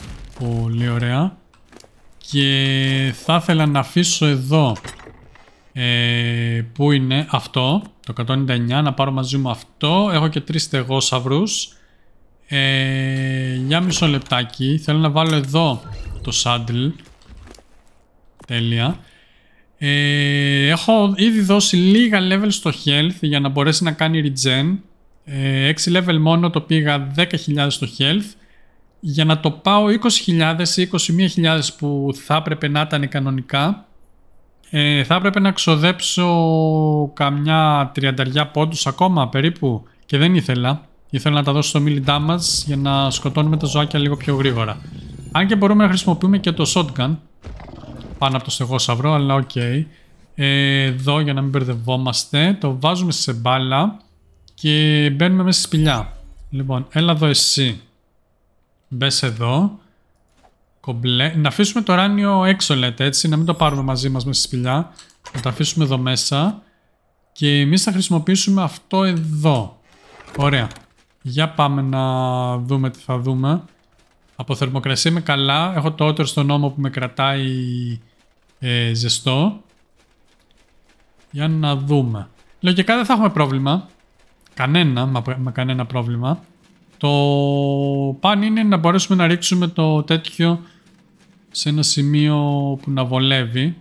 Πολύ ωραία. Και θα ήθελα να αφήσω εδώ Ε, πού είναι αυτό, το εκατόν ενενήντα εννιά, να πάρω μαζί μου αυτό. Έχω και τρεις στεγόσαυρους. Ε, για μισό λεπτάκι. Θέλω να βάλω εδώ το saddle. Τέλεια. Ε, έχω ήδη δώσει λίγα level στο health για να μπορέσει να κάνει regen. Ε, έξι level μόνο το πήγα δέκα χιλιάδες στο health. Για να το πάω είκοσι χιλιάδες ή είκοσι μία χιλιάδες που θα έπρεπε να ήταν κανονικά, ε, θα έπρεπε να ξοδέψω καμιά τριανταριά πόντους ακόμα περίπου, και δεν ήθελα. Ήθελα να τα δώσω στο melee damage για να σκοτώνουμε τα ζωάκια λίγο πιο γρήγορα. Αν και μπορούμε να χρησιμοποιούμε και το shotgun πάνω από το στεγόσαυρο, αλλά οκ. Okay. Ε, εδώ για να μην μπερδευόμαστε, το βάζουμε σε μπάλα και μπαίνουμε μέσα στη σπηλιά. Λοιπόν, έλα εδώ εσύ. Μπες εδώ. Κομπλέ. Να αφήσουμε το ουράνιο έξω, λέτε, έτσι, να μην το πάρουμε μαζί μας μέσα στη σπηλιά. Να το αφήσουμε εδώ μέσα. Και εμείς θα χρησιμοποιήσουμε αυτό εδώ. Ωραία. Για πάμε να δούμε τι θα δούμε. Από θερμοκρασία είμαι καλά. Έχω το ότερ στον ώμο που με κρατάει ε, ζεστό. Για να δούμε. Λογικά δεν θα έχουμε πρόβλημα. Κανένα, με κανένα πρόβλημα. Το παν είναι να μπορέσουμε να ρίξουμε το τέτοιο σε ένα σημείο που να βολεύει.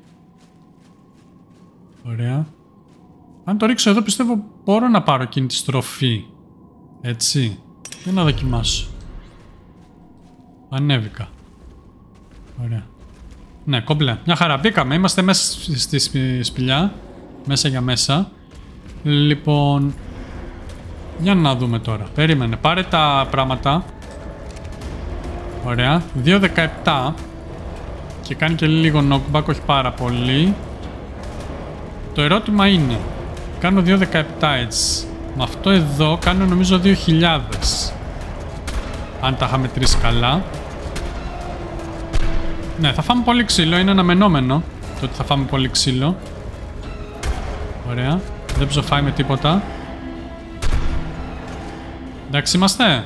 Ωραία. Αν το ρίξω εδώ πιστεύω μπορώ να πάρω εκείνη τη στροφή. Έτσι. Για να δοκιμάσω. Ανέβηκα. Ωραία. Ναι, κομπλέ. Μια χαρά. Μπήκαμε. Είμαστε μέσα στη σπηλιά. Μέσα για μέσα. Λοιπόν... Για να δούμε τώρα. Περίμενε. Πάρε τα πράγματα. Ωραία. δύο δεκαεπτά. Και κάνει και λίγο knockback. Όχι πάρα πολύ. Το ερώτημα είναι... Κάνω δύο δεκαεπτά έτσι. Με αυτό εδώ κάνω νομίζω δύο χιλιάδες. Αν τα είχαμε μετρήσει καλά. Ναι, θα φάμε πολύ ξύλο. Είναι αναμενόμενο το ότι θα φάμε πολύ ξύλο. Ωραία. Δεν ψοφάει με τίποτα. Εντάξει είμαστε.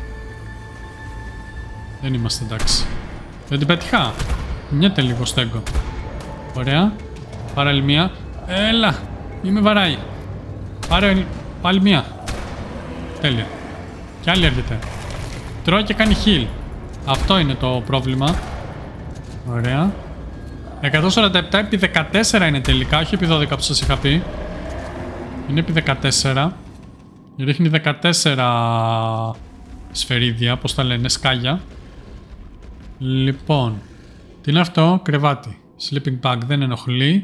Δεν είμαστε εντάξει. Δεν την πέτυχα. Μοιέται λίγο στέγκο. Ωραία. Πάρε άλλη μία. Έλα. Μη με βαράει. Πάρε πάλι μία. Τέλεια. Κι άλλη έρχεται. Τρώει και κάνει heal. Αυτό είναι το πρόβλημα. Ωραία. εκατόν σαράντα επτά επί δεκατέσσερα είναι τελικά. Όχι επί δώδεκα που σας είχα πει. Είναι επί δεκατέσσερα. Ρίχνει δεκατέσσερα σφαιρίδια. Πώς τα λένε, σκάγια. Λοιπόν. Τι είναι αυτό, κρεβάτι. Sleeping bag, δεν ενοχλεί.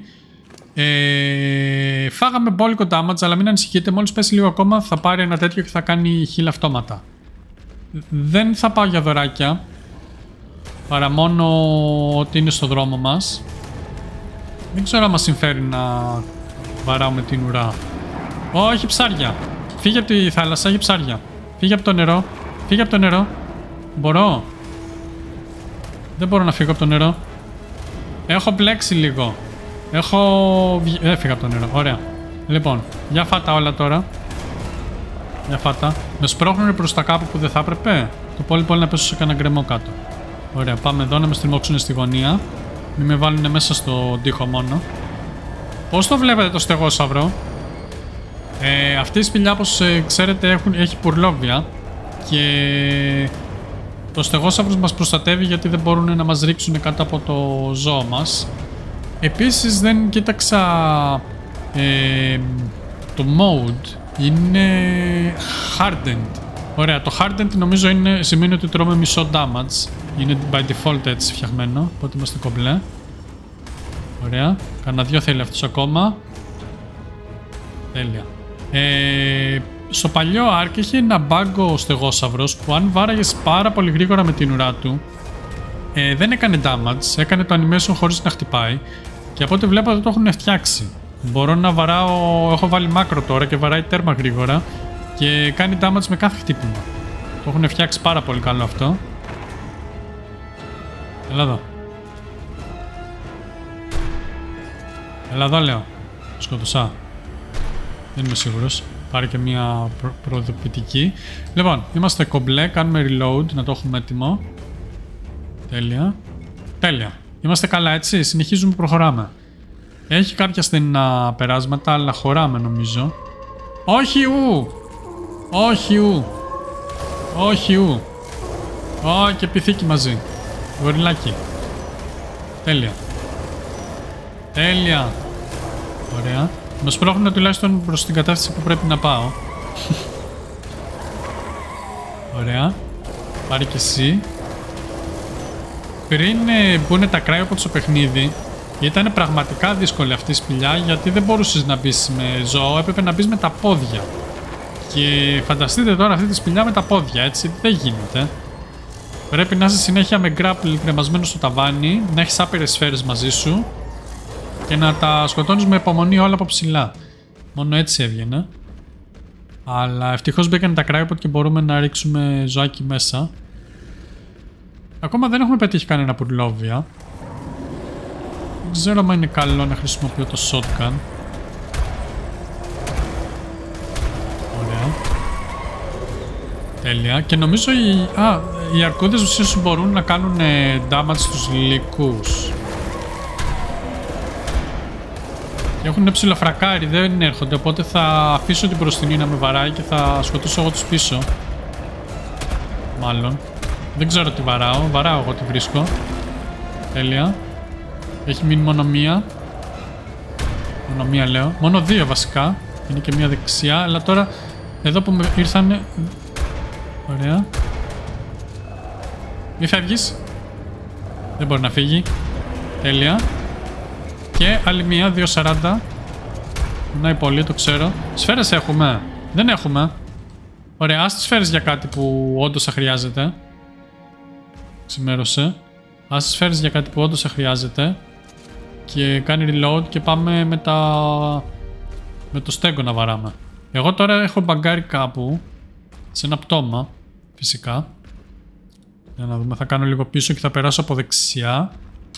Ε, φάγαμε μπόλικο damage, αλλά μην ανησυχείτε. Μόλις πέσει λίγο ακόμα θα πάρει ένα τέτοιο και θα κάνει heal αυτόματα. Δεν θα πάω για δωράκια. Παρά μόνο ότι είναι στο δρόμο μας. Δεν ξέρω αν μας συμφέρει να βαράουμε την ουρά. Όχι ψάρια. Φύγε από τη θάλασσα, έχει ψάρια. Φύγε από το νερό. Φύγε από το νερό. Μπορώ. Δεν μπορώ να φύγω από το νερό. Έχω μπλέξει λίγο. Έχω... Έφυγα από το νερό. Ωραία. Λοιπόν, για φάτα όλα τώρα. Για φάτα. Με σπρώχνουν προς τα κάπου που δεν θα έπρεπε. Το πολύ πολύ να πέσω σε κανένα γκρεμό κάτω. Ωραία, πάμε εδώ να με στριμώξουν στη γωνία. Μην με βάλουν μέσα στο τοίχο μόνο. Πώς το βλέπετε το στεγόσαυρο? Ε, αυτή η σπηλιά, όπως ε, ξέρετε, έχουν, έχει πουρλόβια. Και το στεγόσαυρος μας προστατεύει γιατί δεν μπορούν να μας ρίξουν κάτω από το ζώο μας. Επίσης δεν κοίταξα ε, το mode. Είναι hardened. Ωραία, το hardened νομίζω είναι, σημαίνει ότι τρώμε μισό damage. Είναι by default έτσι φτιαγμένο, οπότε είμαστε κομπλέ. Ωραία, κανένα δυο θέλει αυτός ακόμα. Τέλεια. Ε, στο παλιό Ark είχε ένα bug ο στεγόσαυρος που αν βάραγες πάρα πολύ γρήγορα με την ουρά του, ε, δεν έκανε damage, έκανε το animation χωρίς να χτυπάει. Και από ό,τι βλέπω δεν το έχουν φτιάξει. Μπορώ να βαράω, έχω βάλει μάκρο τώρα και βαράει τέρμα γρήγορα και κάνει damage με κάθε χτύπημα. Το έχουν φτιάξει πάρα πολύ καλό αυτό. Έλα εδώ. Έλα εδώ λέω. Σκοτωσά. Δεν είμαι σίγουρος. Πάρει και μια προ προοδοποιητική. Λοιπόν, είμαστε κομπλέ. Κάνουμε reload, να το έχουμε έτοιμο. Τέλεια. Τέλεια. Είμαστε καλά έτσι. Συνεχίζουμε, προχωράμε. Έχει κάποια στενά περάσματα, αλλά χωράμε νομίζω. Όχι ου! Όχι ου! Όχι ου! Ω, και πυθίκι μαζί. Γοριλάκι. Τέλεια. Τέλεια. Ωραία. Με σπρώχνουν τουλάχιστον προς την κατεύθυνση που πρέπει να πάω. Ωραία. Πάρε και εσύ. Πριν ε, μπουν τα cryopods στο παιχνίδι, ήταν πραγματικά δύσκολη αυτή η σπηλιά, γιατί δεν μπορούσες να μπεις με ζώο, έπρεπε να μπεις με τα πόδια. Και φανταστείτε τώρα αυτή τη σπηλιά με τα πόδια, έτσι δεν γίνεται. Πρέπει να είσαι συνέχεια με grapple κρεμασμένο στο ταβάνι, να έχεις άπειρες σφαίρες μαζί σου και να τα σκοτώνεις με υπομονή όλα από ψηλά. Μόνο έτσι έβγαινε. Αλλά ευτυχώς μπήκαν τα cryopods και μπορούμε να ρίξουμε ζωάκι μέσα. Ακόμα δεν έχουμε πετύχει κανένα πουρλόβια. Δεν ξέρω αν είναι καλό να χρησιμοποιώ το shotgun. Ωραία. Τέλεια. Και νομίζω οι, α, οι αρκούδες ουσίες μπορούν να κάνουν damage στους λυκούς. Και έχουν ψιλοφρακάρι, δεν έρχονται, οπότε θα αφήσω την μπροστινή να με βαράει και θα σκοτώσω εγώ τους πίσω. Μάλλον. Δεν ξέρω τι βαράω, βαράω εγώ τι βρίσκω. Τέλεια. Έχει μείνει μόνο μία. Μόνο μία λέω. Μόνο δύο βασικά. Είναι και μία δεξιά. Αλλά τώρα εδώ που με ήρθανε. Ωραία. Μη φεύγεις. Δεν μπορεί να φύγει. Τέλεια. Και άλλη μία, δύο σαράντα. Να πολύ, το ξέρω. Σφαίρες έχουμε. Δεν έχουμε. Ωραία, ας τις σφαίρες για κάτι που όντως θα χρειάζεται. Ξημέρωσε. Ας τις φέρεις για κάτι που όντως σε χρειάζεται. Και κάνει reload και πάμε με τα... με το στέγκο να βαράμε. Εγώ τώρα έχω μπαγκάρει κάπου. Σε ένα πτώμα. Φυσικά. Για να δούμε, θα κάνω λίγο πίσω και θα περάσω από δεξιά.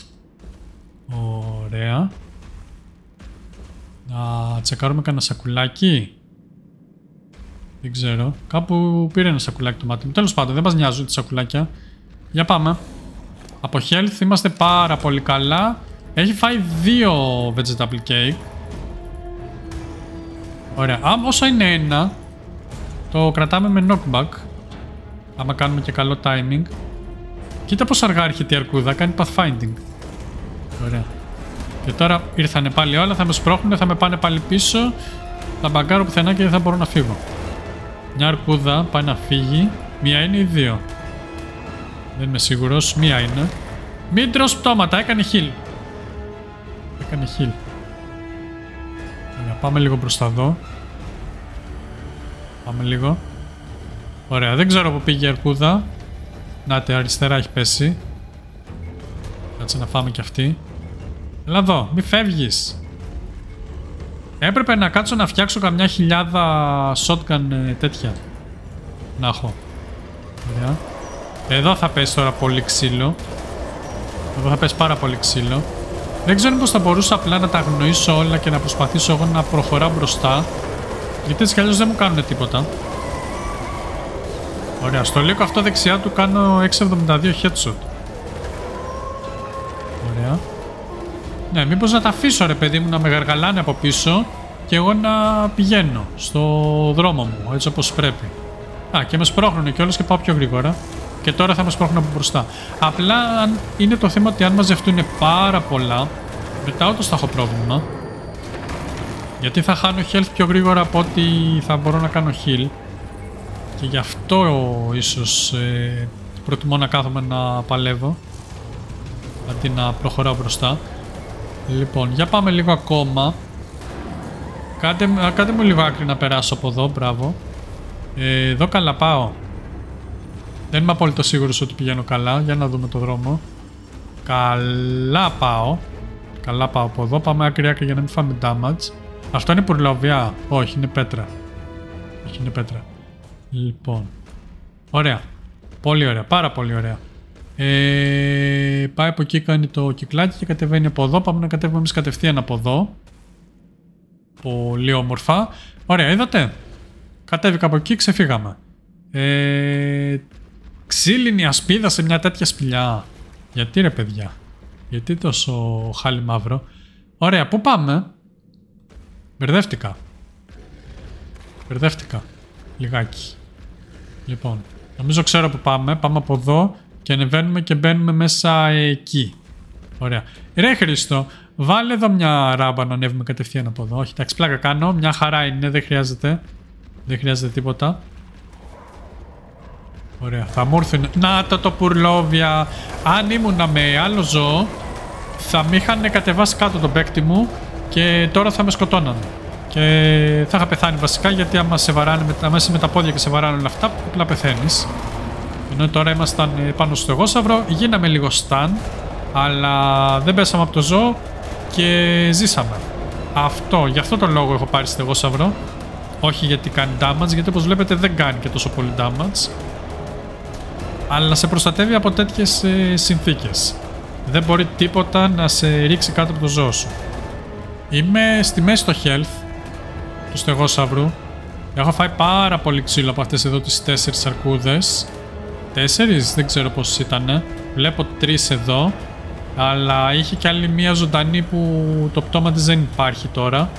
Ωραία. Να τσεκάρουμε κανένα σακουλάκι. Δεν ξέρω. Κάπου πήρε ένα σακουλάκι το μάτι μου. Τέλος πάντων, δεν μας νοιάζουν τα σακουλάκια. Για πάμε. Από health είμαστε πάρα πολύ καλά. Έχει φάει δύο vegetable cake. Ωραία. Α, όσο είναι ένα, το κρατάμε με knockback. Άμα κάνουμε και καλό timing. Κοίτα πως αργά έρχεται η αρκούδα. Κάνει pathfinding. Ωραία. Και τώρα ήρθανε πάλι όλα. Θα με σπρώχνουν, θα με πάνε πάλι πίσω. Θα μπαγκάρω πουθενά και δεν θα μπορώ να φύγω. Μια αρκούδα πάει να φύγει. Μία είναι ή δύο. Δεν είμαι σίγουρος. Μία είναι. Μην τρως πτώματα. Έκανε heal. Έκανε heal. Ωραία, πάμε λίγο μπροστά εδώ. Πάμε λίγο. Ωραία. Δεν ξέρω που πήγε η αρκούδα. Νάτε, αριστερά έχει πέσει. Κάτσε να φάμε κι αυτή. Έλα εδώ. Μη φεύγεις. Έπρεπε να κάτσω να φτιάξω καμιά χιλιάδα shotgun ε, τέτοια. Να έχω. Ωραία. Εδώ θα πέσει τώρα πολύ ξύλο. Εδώ θα πέσει πάρα πολύ ξύλο. Δεν ξέρω πως θα μπορούσα απλά να τα αγνοήσω όλα και να προσπαθήσω εγώ να προχωράω μπροστά. Γιατί έτσι κι αλλιώς δεν μου κάνουν τίποτα. Ωραία, στο λίγο αυτό δεξιά του κάνω εξακόσια εβδομήντα δύο headshot. Ωραία. Ναι, μήπως να τα αφήσω ρε παιδί μου να με γαργαλάνε από πίσω και εγώ να πηγαίνω στο δρόμο μου, έτσι όπως πρέπει. Α, και με σπρώχνουν κιόλας και πάω πιο γρήγορα. Και τώρα θα με σπρώχνουν από μπροστά. Απλά είναι το θέμα ότι αν μαζευτούν πάρα πολλά, μετά όντως θα έχω πρόβλημα. Γιατί θα χάνω health πιο γρήγορα από ότι θα μπορώ να κάνω heal. Και γι' αυτό ίσως ε, προτιμώ να κάθομαι να παλεύω αντί να προχωράω μπροστά. Λοιπόν, για πάμε λίγο ακόμα. Κάντε, κάντε μου λίγο άκρη να περάσω από εδώ, μπράβο. Ε, εδώ καλά πάω. Δεν είμαι απόλυτο σίγουρος ότι πηγαίνω καλά. Για να δούμε το δρόμο. Καλά πάω. Καλά πάω από εδώ. Πάμε άκρη άκρη για να μην φάμε damage. Αυτό είναι πουρλοβιά. Όχι, είναι πέτρα. Όχι, είναι πέτρα. Λοιπόν. Ωραία. Πολύ ωραία. Πάρα πολύ ωραία. Ε, πάει από εκεί, κάνει το κυκλάκι και κατεβαίνει από εδώ. Πάμε να κατέβουμε εμείς κατευθείαν από εδώ. Πολύ όμορφα. Ωραία, είδατε. Κατέβηκα από εκεί, ξεφύγαμε. Ε, ξύλινη ασπίδα σε μια τέτοια σπηλιά. Γιατί ρε παιδιά. Γιατί τόσο χάλι μαύρο. Ωραία, πού πάμε? Μπερδεύτηκα. Μπερδεύτηκα. Λιγάκι. Λοιπόν, νομίζω ξέρω που πάμε. Πάμε από εδώ και ανεβαίνουμε και μπαίνουμε μέσα εκεί. Ωραία. Ρε Χρήστο, βάλε εδώ μια ράμπα να ανέβουμε κατευθείαν από εδώ. Όχι, εντάξει, πλάκα κάνω. Μια χαρά είναι, δεν χρειάζεται. Δεν χρειάζεται τίποτα. Ωραία, θα μου έρθουν. Να το το πουρλόβια. Αν ήμουνα με άλλο ζώο, θα με είχαν κατεβάσει κάτω τον παίκτη μου και τώρα θα με σκοτώναν. Και θα είχα πεθάνει βασικά, γιατί άμα, σε βαράνε, άμα είσαι με τα πόδια και σε βαράνε όλα αυτά, απλά πεθαίνεις. Ενώ τώρα ήμασταν πάνω στο στεγόσαυρο, γίναμε λίγο stun, αλλά δεν πέσαμε από το ζώο και ζήσαμε. Αυτό, γι' αυτό τον λόγο έχω πάρει στεγόσαυρο. Όχι γιατί κάνει damage, γιατί όπως βλέπετε δεν κάνει και τόσο πολύ damage. Αλλά σε προστατεύει από τέτοιες ε, συνθήκες. Δεν μπορεί τίποτα να σε ρίξει κάτω από το ζώο σου. Είμαι στη μέση στο health του στεγόσαυρου. Έχω φάει πάρα πολύ ξύλο από αυτές εδώ τις τέσσερις αρκούδες. Τέσσερις, δεν ξέρω πόσες ήτανε. Βλέπω τρεις εδώ. Αλλά είχε κι άλλη μία ζωντανή που το πτώμα της δεν υπάρχει τώρα.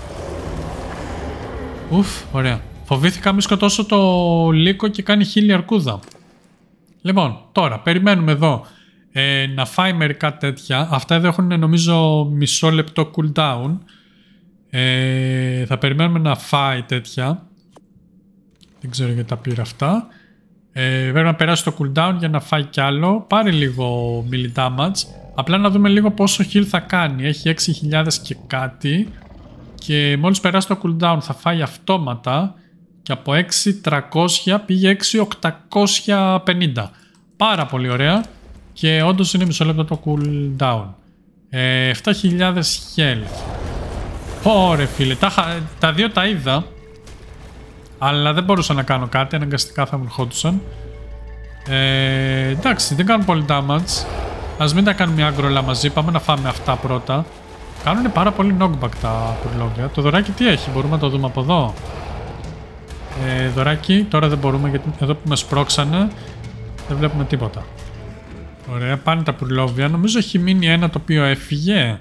Ουφ, ωραία. Φοβήθηκα μη σκοτώσω το λύκο και κάνει χίλια αρκούδα. Λοιπόν, τώρα περιμένουμε εδώ ε, να φάει μερικά τέτοια. Αυτά εδώ έχουν νομίζω μισό λεπτό cooldown. Ε, θα περιμένουμε να φάει τέτοια. Δεν ξέρω γιατί τα πήρα αυτά. Ε, πρέπει να περάσει το cooldown για να φάει κι άλλο. Πάρει λίγο melee damage. Απλά να δούμε λίγο πόσο heal θα κάνει. Έχει έξι χιλιάδες και κάτι. Και μόλις περάσει το cooldown θα φάει αυτόματα. Και από έξι χιλιάδες τριακόσια πήγε έξι χιλιάδες οκτακόσια πενήντα. Πάρα πολύ ωραία. Και όντως είναι μισό λεπτό το cooldown. Ε, επτά χιλιάδες health. Ωρε φίλε, τα, τα δύο τα είδα. Αλλά δεν μπορούσα να κάνω κάτι, αναγκαστικά θα μου ερχόντουσαν. Ε, εντάξει, δεν κάνουν πολύ damage. Ας μην τα κάνουμε άγκρολα μαζί, πάμε να φάμε αυτά πρώτα. Κάνουν πάρα πολύ knockback τα πουρλόγια. Το δωράκι τι έχει, μπορούμε να το δούμε από εδώ? Ε, δωράκι, τώρα δεν μπορούμε γιατί εδώ που με σπρώξανε δεν βλέπουμε τίποτα. Ωραία, πάνε τα πουρλόβια. Νομίζω έχει μείνει ένα το οποίο έφυγε.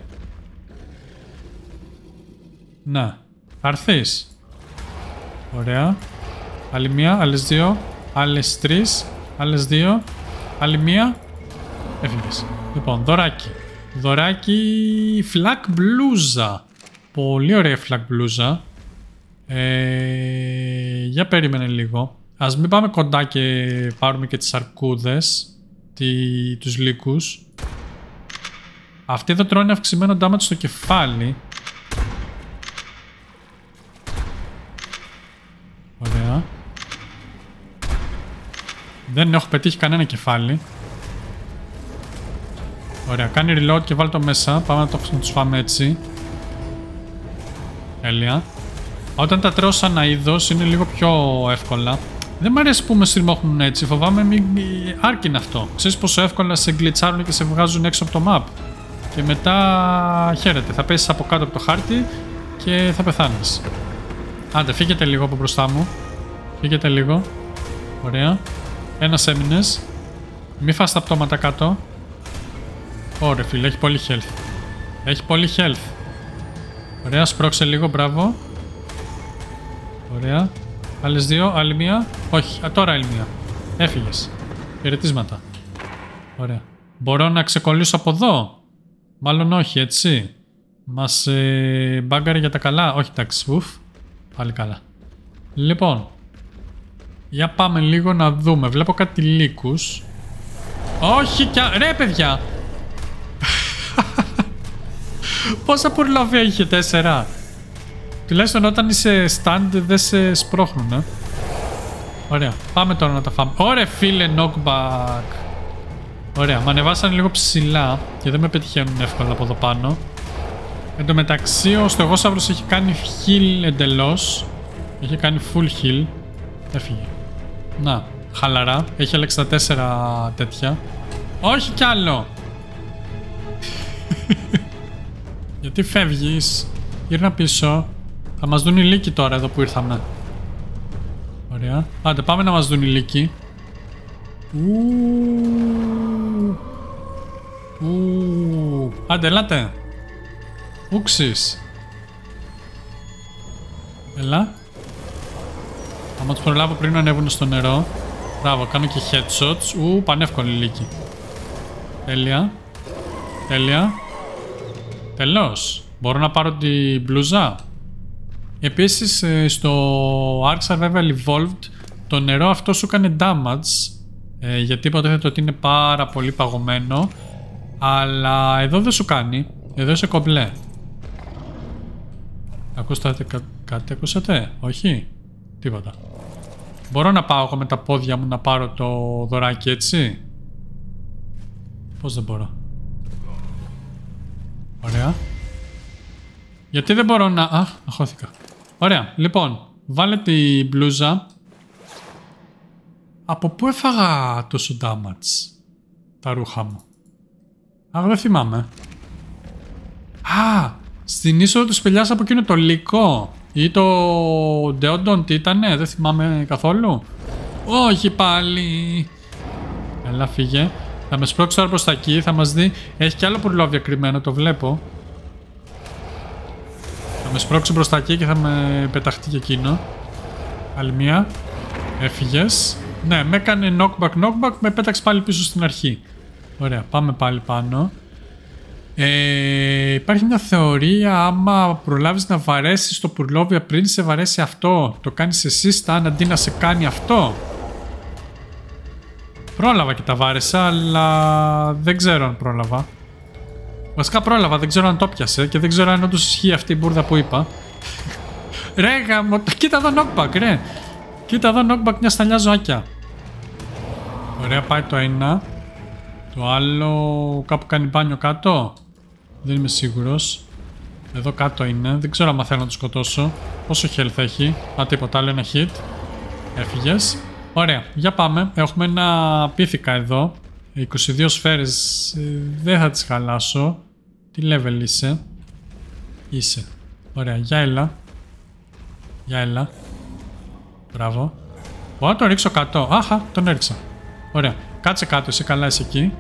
Να, θα έρθεις. Ωραία. Άλλη μία, άλλες δύο, άλλες τρεις, άλλες δύο, άλλη μία. Έφυγες. Λοιπόν, δωράκι. Δωράκι φλακ μπλούζα. Πολύ ωραία φλακ μπλούζα. Ε, για περίμενε λίγο. Ας μην πάμε κοντά και πάρουμε και τις αρκούδες. Τι, τους λύκους. Αυτοί εδώ τρώνε αυξημένο damage στο κεφάλι. Ωραία. Δεν έχω πετύχει κανένα κεφάλι. Ωραία, κάνει reload και βάλει το μέσα. Πάμε να, το, να τους φάμε έτσι. Τέλεια. Όταν τα τρώω σαν αείδος είναι λίγο πιο εύκολα. Δεν μου αρέσει που με στριμώχνουν έτσι. Φοβάμαι μην άρκεινε αυτό. Ξέρεις πόσο εύκολα σε γκλιτσάρουν και σε βγάζουν έξω από το map. Και μετά χαίρετε. Θα πέσεις από κάτω από το χάρτη και θα πεθάνεις. Άντε, φύγετε λίγο από μπροστά μου. Φύγετε λίγο. Ωραία. Ένας έμεινες. Μη φας τα πτώματα κάτω. Ωραία φίλε, έχει πολύ health. Έχει πολύ health. Ωραία, σπρώξε λίγο, μπράβο. Ωραία. Άλλες δύο, άλλη μία. Όχι, α, τώρα άλλη μία. Έφυγες. Χαιρετίσματα. Ωραία. Μπορώ να ξεκολλήσω από εδώ? Μάλλον όχι, έτσι. Μας ε, μπάγκαρε για τα καλά. Όχι, εντάξει, ουφ. Πάλι καλά. Λοιπόν. Για πάμε λίγο να δούμε. Βλέπω κάτι λύκους. Όχι κι α... Ρε παιδιά! Πόσα πουρλόβια είχε? Τέσσερα. Τουλάχιστον όταν είσαι stand δεν σε σπρώχνουνε. Ωραία. Πάμε τώρα να τα φάμε. Ωραία φίλε, knockback. Ωραία. Μ' ανεβάσανε λίγο ψηλά και δεν με πετυχαίνουν εύκολα από εδώ πάνω. Εν τω μεταξύ ο στεγόσαυρος έχει κάνει heal εντελώς. Έχει κάνει full heal. Έφυγε. Να, χαλαρά. Έχει αλλάξει τα τέσσερα τέτοια. Όχι κι άλλο. Γιατί φεύγεις? Γύρνα πίσω. Θα μας δουν οι λύκοι τώρα εδώ που ήρθαμε. Ωραία. Άντε πάμε να μας δουν οι λύκοι. Ου. Ου. Άντε ελάτε. Ούξις. Έλα. Άμα τους προλάβω πριν να ανέβουν στο νερό. Μπράβο, κάνω και headshots. Ου, πανεύκολη λύκη. Τέλεια. Τέλεια. Τελώς. Μπορώ να πάρω την μπλούζα. Επίσης στο Ark Survival Evolved το νερό αυτό σου έκανε damage, ε, γιατί υποτίθεται ότι είναι πάρα πολύ παγωμένο, αλλά εδώ δεν σου κάνει. Εδώ είσαι κομπλέ. Ακούσατε κα, κάτι, ακούσατε? Όχι, τίποτα. Μπορώ να πάω εγώ με τα πόδια μου να πάρω το δωράκι, έτσι? Πώς δεν μπορώ? Ωραία. Γιατί δεν μπορώ να... Α, αχώθηκα. Ωραία, λοιπόν, βάλε την μπλούζα. Από πού έφαγα τόσο damage τα ρούχα μου? Α, δεν θυμάμαι. Α, στην είσοδο της σπηλιάς από εκείνο το λύκο ή το Deodon, τι ήτανε, δεν θυμάμαι καθόλου. Όχι πάλι. Έλα, φύγε. Θα με σπρώξει τώρα προς τα εκεί, θα μας δει. Έχει κι άλλο πουρλόβια κρυμμένο, το βλέπω. Θα με σπρώξει μπροστά εκεί και θα με πεταχτεί και εκείνο. Άλλη μία. Έφυγες. Ναι, με έκανε knockback knockback, με πέταξε πάλι πίσω στην αρχή. Ωραία, πάμε πάλι πάνω. Ε, υπάρχει μια θεωρία, άμα προλάβεις να βαρέσεις το πουρλόβια πριν σε βαρέσει αυτό, το κάνεις εσύ στάν αντί να σε κάνει αυτό. Πρόλαβα και τα βάρεσα, αλλά δεν ξέρω αν πρόλαβα. Βασικά πρόλαβα, δεν ξέρω αν το πιασε και δεν ξέρω αν όντως ισχύει αυτή η μπουρδα που είπα. Ρε γαμώ, κοίτα εδώ knockback, ρε. Κοίτα εδώ knockback, μια σταλιά ζωάκια. Ωραία, πάει το ένα. Το άλλο κάπου κάνει μπάνιο κάτω. Δεν είμαι σίγουρος. Εδώ κάτω είναι, δεν ξέρω αν θέλω να το σκοτώσω. Πόσο health έχει? Α, τίποτα, άλλο ένα hit. Έφυγες. Ωραία, για πάμε. Έχουμε ένα πίθηκα εδώ. είκοσι δύο σφαίρες, δεν θα τις χαλάσω. Τι level είσαι? Είσαι. Ωραία, για έλα. Για έλα. Μπράβο. Μπορώ να τον ρίξω κάτω. Άχα, τον έριξα. Ωραία, κάτσε κάτω, είσαι καλά, είσαι εκεί.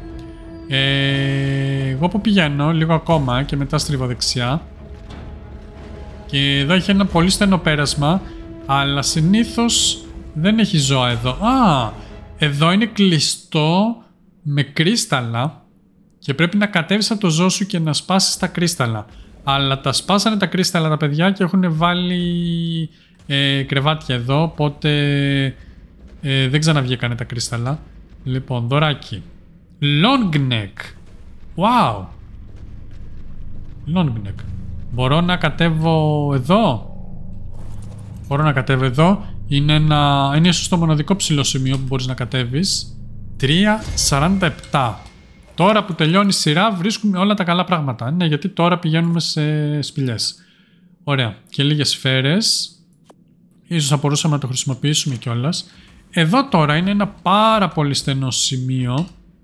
ε, Εγώ που πηγαίνω λίγο ακόμα και μετά στρίβω δεξιά. Και εδώ έχει ένα πολύ στενό πέρασμα, αλλά συνήθως δεν έχει ζώα εδώ. Α, εδώ είναι κλειστό με κρίσταλα και πρέπει να κατέβεις από το ζώο σου και να σπάσεις τα κρίσταλα. Αλλά τα σπάσανε τα κρίσταλα τα παιδιά και έχουν βάλει ε, κρεβάτια εδώ, οπότε ε, δεν ξαναβγήκανε τα κρίσταλα. Λοιπόν, δωράκι. Long neck. Wow. Long neck. Μπορώ να κατέβω εδώ. Μπορώ να κατέβω εδώ. Είναι, ένα, είναι ίσως το μοναδικό ψηλό σημείο που μπορείς να κατέβεις. τρία σαράντα επτά. Τώρα που τελειώνει η σειρά βρίσκουμε όλα τα καλά πράγματα. Ναι, γιατί τώρα πηγαίνουμε σε σπηλιές. Ωραία. Και λίγες σφαίρες. Ίσως θα μπορούσαμε να το χρησιμοποιήσουμε κιόλας. Εδώ τώρα είναι ένα πάρα πολύ στενό σημείο.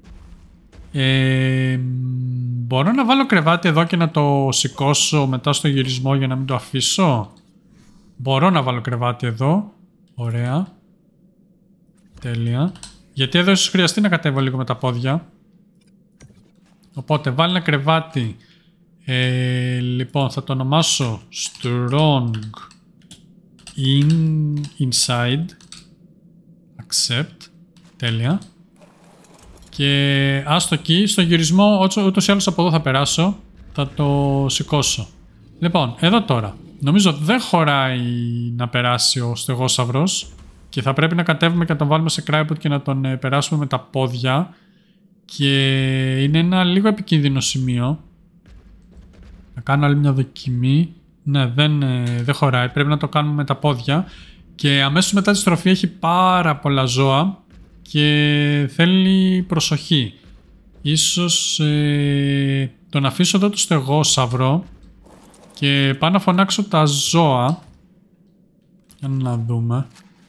Ε, μπορώ να βάλω κρεβάτι εδώ και να το σηκώσω μετά στο γυρισμό για να μην το αφήσω. Μπορώ να βάλω κρεβάτι εδώ. Ωραία. Τέλεια. Γιατί εδώ ίσως χρειαστεί να κατέβω λίγο με τα πόδια. Οπότε βάλει ένα κρεβάτι. Ε, λοιπόν, θα το ονομάσω Strong in, Inside. Accept. Τέλεια. Και άστο εκεί, στο γυρισμό, ούτως ή άλλως από εδώ θα περάσω. Θα το σηκώσω. Λοιπόν, εδώ τώρα. Νομίζω δεν χωράει να περάσει ο στεγόσαυρος και θα πρέπει να κατέβουμε και να τον βάλουμε σε crypod και να τον ε, περάσουμε με τα πόδια. Και είναι ένα λίγο επικίνδυνο σημείο. Να κάνω άλλη μια δοκιμή. Ναι, δεν, ε, δεν χωράει. Πρέπει να το κάνουμε με τα πόδια. Και αμέσως μετά τη στροφή έχει πάρα πολλά ζώα και θέλει προσοχή. Ίσως ε, τον αφήσω εδώ το στεγόσαυρο και πάω να φωνάξω τα ζώα. Για να δούμε.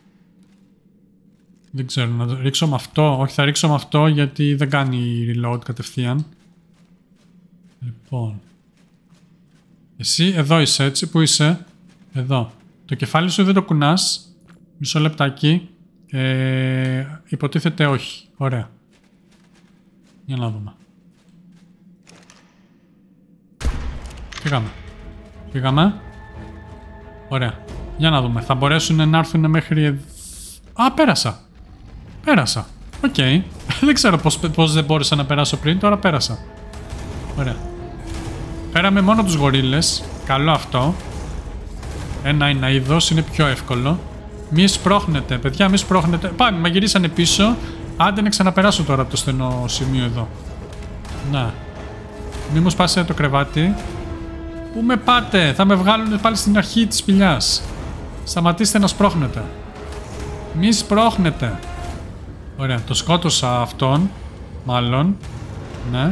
Δεν ξέρω, να ρίξω με αυτό. Όχι, θα ρίξω με αυτό γιατί δεν κάνει reload κατευθείαν. Λοιπόν. Εσύ εδώ είσαι, έτσι. Πού είσαι? Εδώ. Το κεφάλι σου δεν το κουνάς. Μισό λεπτάκι. Ε, υποτίθεται όχι. Ωραία. Για να δούμε. Πήγαμε. Πήγαμε. Ωραία. Για να δούμε. Θα μπορέσουν να έρθουν μέχρι εδώ. Α, πέρασα. Πέρασα. Οκ. Okay. Δεν ξέρω πώς, πώς δεν μπόρεσα να περάσω πριν. Τώρα πέρασα. Ωραία. Πέραμε μόνο τους γορίλες. Καλό αυτό. Ένα είναι είδος. Είναι πιο εύκολο. Μη σπρώχνετε. Παιδιά, μη σπρώχνετε. Πάμε, μα γυρίσανε πίσω. Άντε να ξαναπεράσω τώρα από το στενό σημείο εδώ. Να. Μη μου σπάσετε το κρεβάτι. Πού με πάτε? Θα με βγάλουν πάλι στην αρχή της σπηλιάς. Σταματήστε να σπρώχνετε. Μη σπρώχνετε. Ωραία, το σκότωσα αυτόν. Μάλλον. Ναι.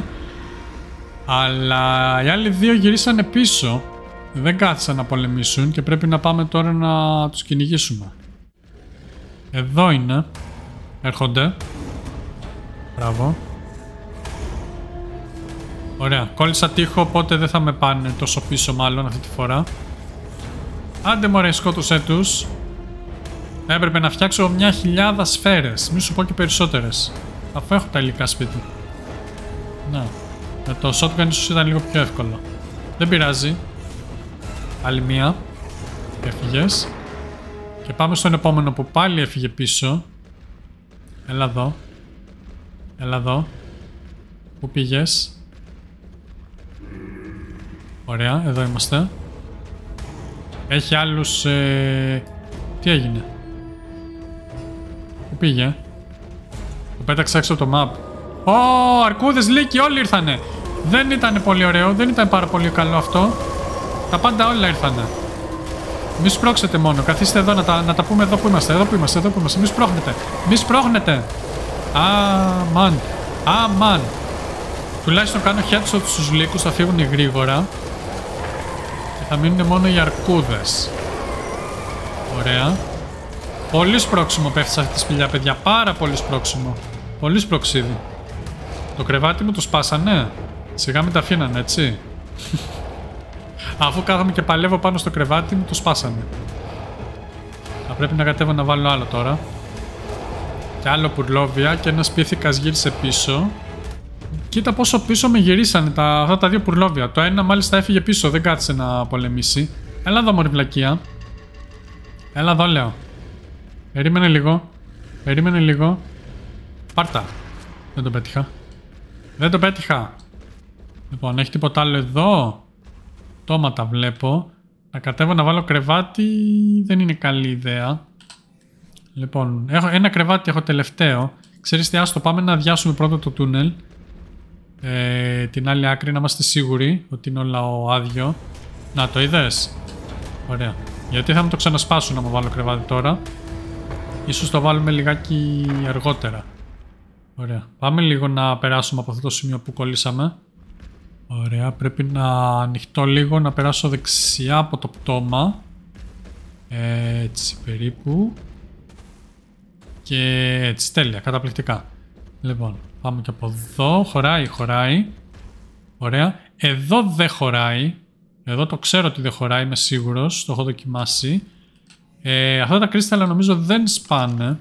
Αλλά οι άλλοι δύο γυρίσανε πίσω. Δεν κάθισαν να πολεμήσουν και πρέπει να πάμε τώρα να τους κυνηγήσουμε. Εδώ είναι. Έρχονται. Μπράβο. Ωραία. Κόλλησα τείχο, οπότε δεν θα με πάνε τόσο πίσω μάλλον αυτή τη φορά. Άντε μωρέ, σκότωσέ τους. Έπρεπε να φτιάξω μια χιλιάδα σφαίρες. Μη σου πω και περισσότερες. Αφού έχω τα υλικά σπίτι. Να. Με το shotgun ίσως ήταν λίγο πιο εύκολο. Δεν πειράζει. Άλλη μία. Έφυγες. Και πάμε στον επόμενο που πάλι έφυγε πίσω. Έλα εδώ. Έλα εδώ. Πού πήγες? Ωραία, εδώ είμαστε. Έχει άλλους... Ε... Τι έγινε? Πού πήγε? Το πέταξα έξω από το map. Ω, oh, αρκούδες, λύκοι, όλοι ήρθανε. Δεν ήταν πολύ ωραίο, δεν ήταν πάρα πολύ καλό αυτό. Τα πάντα όλα ήρθανε. Μη σπρώξετε μόνο, καθίστε εδώ να τα, να τα πούμε εδώ που είμαστε, εδώ που είμαστε, εδώ που είμαστε. Μη σπρώχνετε, μη σπρώχνετε. Αμάν, αμάν. Τουλάχιστον κάνω headshot στους λύκους, θα φύγουν γρήγορα. Και θα μείνουν μόνο οι αρκούδες. Ωραία. Πολύ σπρώξιμο πέφτει σε αυτή τη σπηλιά, παιδιά. Πάρα πολύ σπρώξιμο. Πολύ σπροξίδι. Το κρεβάτι μου το σπάσανε. Σιγά με τα αφήνανε, έτσι. Αφού κάθομαι και παλεύω πάνω στο κρεβάτι μου, το σπάσανε. Θα πρέπει να κατέβω να βάλω άλλο τώρα. Και άλλο πουρλόβια και ένας πίθηκας γύρισε πίσω. Κοίτα πόσο πίσω με γυρίσανε τα, αυτά τα δύο πουρλόβια. Το ένα μάλιστα έφυγε πίσω, δεν κάθισε να πολεμήσει. Έλα εδώ μωρή βλακεία. Έλα εδώ λέω. Περίμενε λίγο. Περίμενε λίγο. Πάρτα. Δεν το πέτυχα. Δεν το πέτυχα. Λοιπόν, έχει τίποτα άλλο εδώ? Τόματα βλέπω. Να κατέβω να βάλω κρεβάτι δεν είναι καλή ιδέα. Λοιπόν, έχω ένα κρεβάτι, έχω τελευταίο. Ξέρεις τι, άστο, πάμε να αδειάσουμε πρώτα το τούνελ. Ε, την άλλη άκρη, να είμαστε σίγουροι ότι είναι όλα ο άδειο. Να, το είδες? Ωραία. Γιατί θα μου το ξανασπάσουν να μου βάλω κρεβάτι τώρα. Ίσως το βάλουμε λιγάκι αργότερα. Ωραία. Πάμε λίγο να περάσουμε από αυτό το σημείο που κολλήσαμε. Ωραία. Πρέπει να ανοιχτώ λίγο, να περάσω δεξιά από το πτώμα. Έτσι περίπου. Και έτσι, τέλεια, καταπληκτικά. Λοιπόν, πάμε και από εδώ. Χωράει, χωράει. Ωραία. Εδώ δεν χωράει. Εδώ το ξέρω ότι δεν χωράει, είμαι σίγουρος. Το έχω δοκιμάσει. Ε, αυτά τα κρίσταλα νομίζω δεν σπάνε.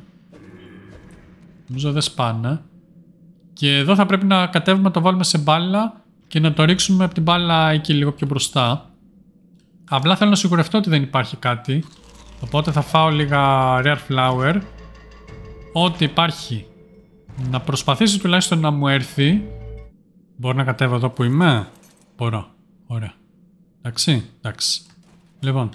Νομίζω δεν σπάνε. Και εδώ θα πρέπει να κατέβουμε, να το βάλουμε σε μπάλα και να το ρίξουμε από την μπάλα εκεί λίγο πιο μπροστά. Απλά θέλω να σιγουρευτώ ότι δεν υπάρχει κάτι. Οπότε θα φάω λίγα rare flower. Ό,τι υπάρχει να προσπαθήσει τουλάχιστον να μου έρθει. Μπορώ να κατέβω εδώ που είμαι? Μπορώ. Ωραία. Εντάξει, εντάξει. Λοιπόν,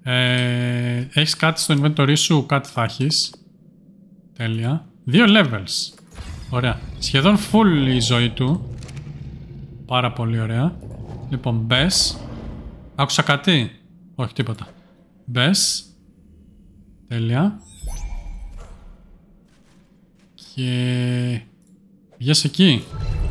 ε, έχεις κάτι στο inventory σου? Κάτι θα έχεις. Τέλεια. Δύο levels. Ωραία. Σχεδόν full η ζωή του. Πάρα πολύ ωραία. Λοιπόν, μπες. Άκουσα κάτι? Όχι, τίποτα. Μπες. Τέλεια. Και... Βγες εκεί.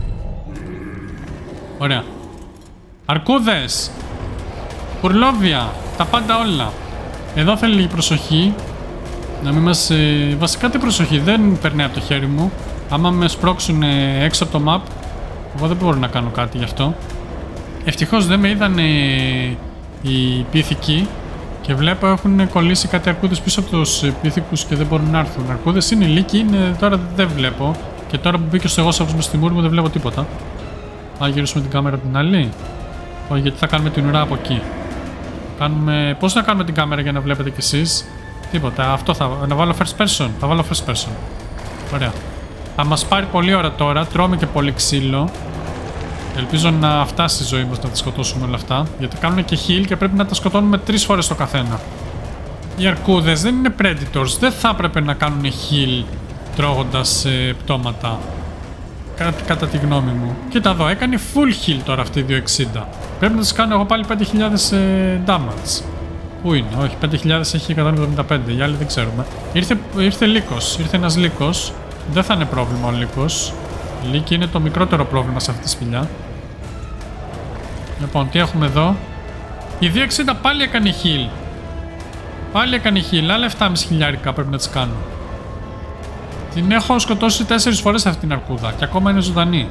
Ωραία. Αρκούδες. Πουρλόβια. Τα πάντα όλα. Εδώ θέλει λίγη προσοχή. Να μην μας... Ε, βασικά τι προσοχή. Δεν περνάει από το χέρι μου. Άμα με σπρώξουν ε, έξω από το map, εγώ δεν μπορώ να κάνω κάτι γι' αυτό. Ευτυχώς δεν με είδαν ε, οι πίθηκοι. Και βλέπω έχουν κολλήσει κάτι αρκούδες πίσω από τους πίθηκους και δεν μπορούν να έρθουν. Αρκούδες είναι λύκοι, είναι, τώρα δεν βλέπω. Και τώρα που μπήκε στο εγώ μες στη μούρη μου δεν βλέπω τίποτα. Θα γυρίσουμε την κάμερα από την άλλη. Όχι, γιατί θα κάνουμε την ουρά από εκεί. Κάνουμε... Πώς να κάνουμε την κάμερα για να βλέπετε κι εσείς? Τίποτα. Αυτό θα... Να βάλω first person. Θα βάλω first person. Ωραία. Θα μας πάρει πολλή ώρα τώρα. Τρώμε και πολύ ξύλο. Ελπίζω να φτάσει η ζωή μας να τα σκοτώσουμε όλα αυτά. Γιατί κάνουν και heal και πρέπει να τα σκοτώνουμε τρεις φορές το καθένα. Οι αρκούδες δεν είναι predators. Δεν θα έπρεπε να κάνουν heal τρώγοντας ε, πτώματα. Κατά, κατά τη γνώμη μου. Κοίτα εδώ, έκανε full heal τώρα αυτή η διακόσια εξήντα. Πρέπει να τις κάνω εγώ πάλι πέντε χιλιάδες ε, damage. Πού είναι? Όχι, πέντε χιλιάδες έχει εκατόν εβδομήντα πέντε. Οι άλλοι δεν ξέρουμε. Ήρθε, ήρθε λύκος. Ήρθε ένας λύκος. Δεν θα είναι πρόβλημα ο λύκος. Η λύκη είναι το μικρότερο πρόβλημα σε αυτή τη σπηλιά. Λοιπόν, τι έχουμε εδώ? Η διακόσια εξήντα πάλι έκανε heal. Πάλι έκανε heal. Άλλα επτά χιλιάδες χιλιάρικα πρέπει να τις κάνω. Την έχω σκοτώσει τέσσερις φορές αυτή την αρκούδα και ακόμα είναι ζωντανή.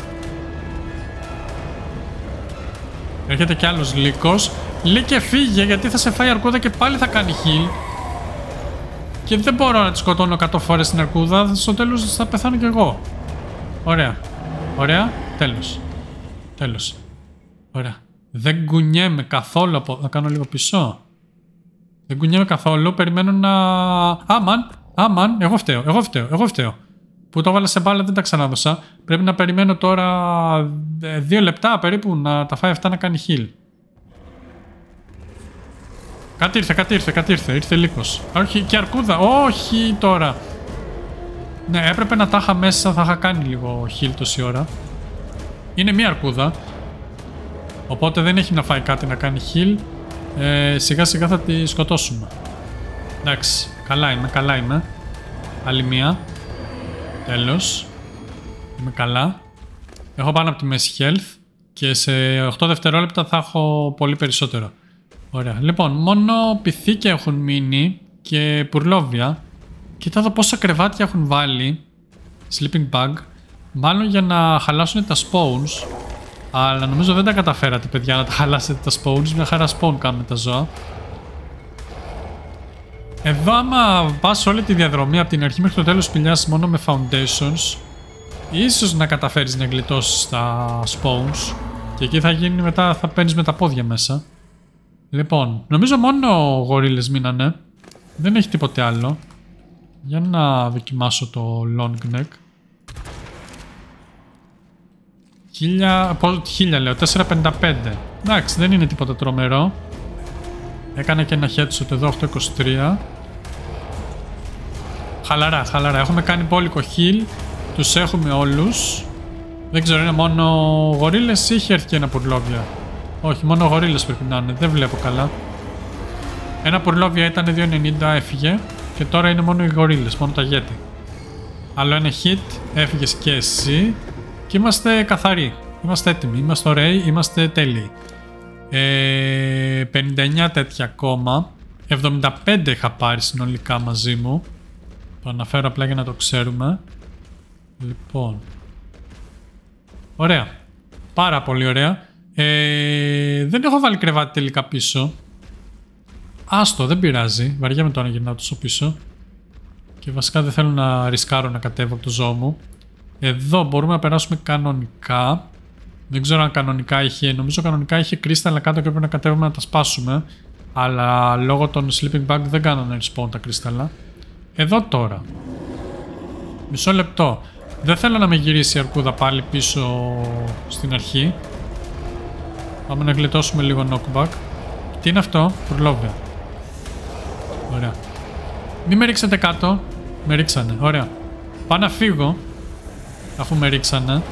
Έρχεται κι άλλος λύκος. Λύκε, φύγε, γιατί θα σε φάει η αρκούδα και πάλι θα κάνει heal. Και δεν μπορώ να τη σκοτώνω εκατό φορές την αρκούδα. Στο τέλος θα πεθάνω κι εγώ. Ωραία. Ωραία. Τέλος. Τέλος. Ωραία. Δεν κουνιέμαι καθόλου από... Θα κάνω λίγο πίσω. Δεν κουνιέμαι καθόλου. Περιμένω να... Άμαν. Άμαν. Εγώ φταίω. Εγώ φταίω. Εγώ φταίω. Που το έβαλα σε μπάλα, δεν τα ξανάδωσα. Πρέπει να περιμένω τώρα δύο λεπτά περίπου να τα φάει αυτά να κάνει heal. Κάτι ήρθε, κάτι ήρθε, κάτι ήρθε. Ήρθε λύκος. Όχι, και αρκούδα. Όχι τώρα. Ναι, έπρεπε να τα είχα μέσα. Θα είχα κάνει λίγο heal τόση ώρα. Είναι μία αρκούδα. Οπότε δεν έχει να φάει κάτι να κάνει heal. Ε, σιγά σιγά θα τη σκοτώσουμε. Εντάξει, καλά είμαι, καλά είμαι. Άλλη μία. Τέλος. Είμαι καλά. Έχω πάνω από τη μέση health. Και σε οκτώ δευτερόλεπτα θα έχω πολύ περισσότερο. Ωραία. Λοιπόν, μόνο πυθίκια έχουν μείνει και πουρλόβια. Κοίτα εδώ πόσα κρεβάτια έχουν βάλει. Sleeping bag. Μάλλον για να χαλάσουν τα spawns. Αλλά νομίζω δεν τα καταφέρατε, παιδιά, να τα χαλάσετε τα spawns. Μια χαρά spawn κάνουμε τα ζώα. Εδώ άμα πας όλη τη διαδρομή από την αρχή μέχρι το τέλος σπηλιάς μόνο με foundations, ίσως να καταφέρεις να γλιτώσεις τα spawns. Και εκεί θα γίνει μετά, θα παίρνεις με τα πόδια μέσα. Λοιπόν, νομίζω μόνο γορίλες μείνανε. Δεν έχει τίποτε άλλο. Για να δοκιμάσω το long neck. Χίλια, χίλια λέω, τετρακόσια πενήντα πέντε. Εντάξει, δεν είναι τίποτα τρομερό. Έκανα και ένα headshot εδώ, οκτακόσια είκοσι τρία. Χαλαρά, χαλαρά. Έχουμε κάνει πόλικο heal. Τους έχουμε όλους. Δεν ξέρω, είναι μόνο γορίλες ή είχε έρθει και ένα πουρλόβια? Όχι, μόνο γορίλες πρέπει να είναι. Δεν βλέπω καλά. Ένα πουρλόβια ήταν δύο ενενήντα, έφυγε. Και τώρα είναι μόνο οι γορίλες, μόνο τα γέτη. Άλλο ένα hit, έφυγες και εσύ. Και είμαστε καθαροί. Είμαστε έτοιμοι. Είμαστε ωραίοι. Είμαστε τέλειοι. Ε, πενήντα εννιά τέτοια ακόμα. εβδομήντα πέντε είχα πάρει συνολικά μαζί μου. Το αναφέρω απλά για να το ξέρουμε. Λοιπόν. Ωραία. Πάρα πολύ ωραία. Ε, δεν έχω βάλει κρεβάτι τελικά πίσω. Άστο, δεν πειράζει. Βαριέμαι τώρα να γυρνάω τόσο πίσω. Και βασικά δεν θέλω να ρισκάρω να κατέβω από το ζώο μου. Εδώ μπορούμε να περάσουμε κανονικά. Δεν ξέρω αν κανονικά είχε. Νομίζω κανονικά είχε κρίσταλα κάτω και πρέπει να κατέβουμε να τα σπάσουμε. Αλλά λόγω των sleeping bag δεν κάνανε respawn τα κρίσταλα. Εδώ τώρα. Μισό λεπτό. Δεν θέλω να με γυρίσει η αρκούδα πάλι πίσω στην αρχή. Πάμε να γλιτώσουμε λίγο knockback. Τι είναι αυτό? Πουρλόβια. Ωραία. Μην με ρίξετε κάτω. Με ρίξανε. Ωραία. Πάω να φύγω. Αφού με ρίξανε.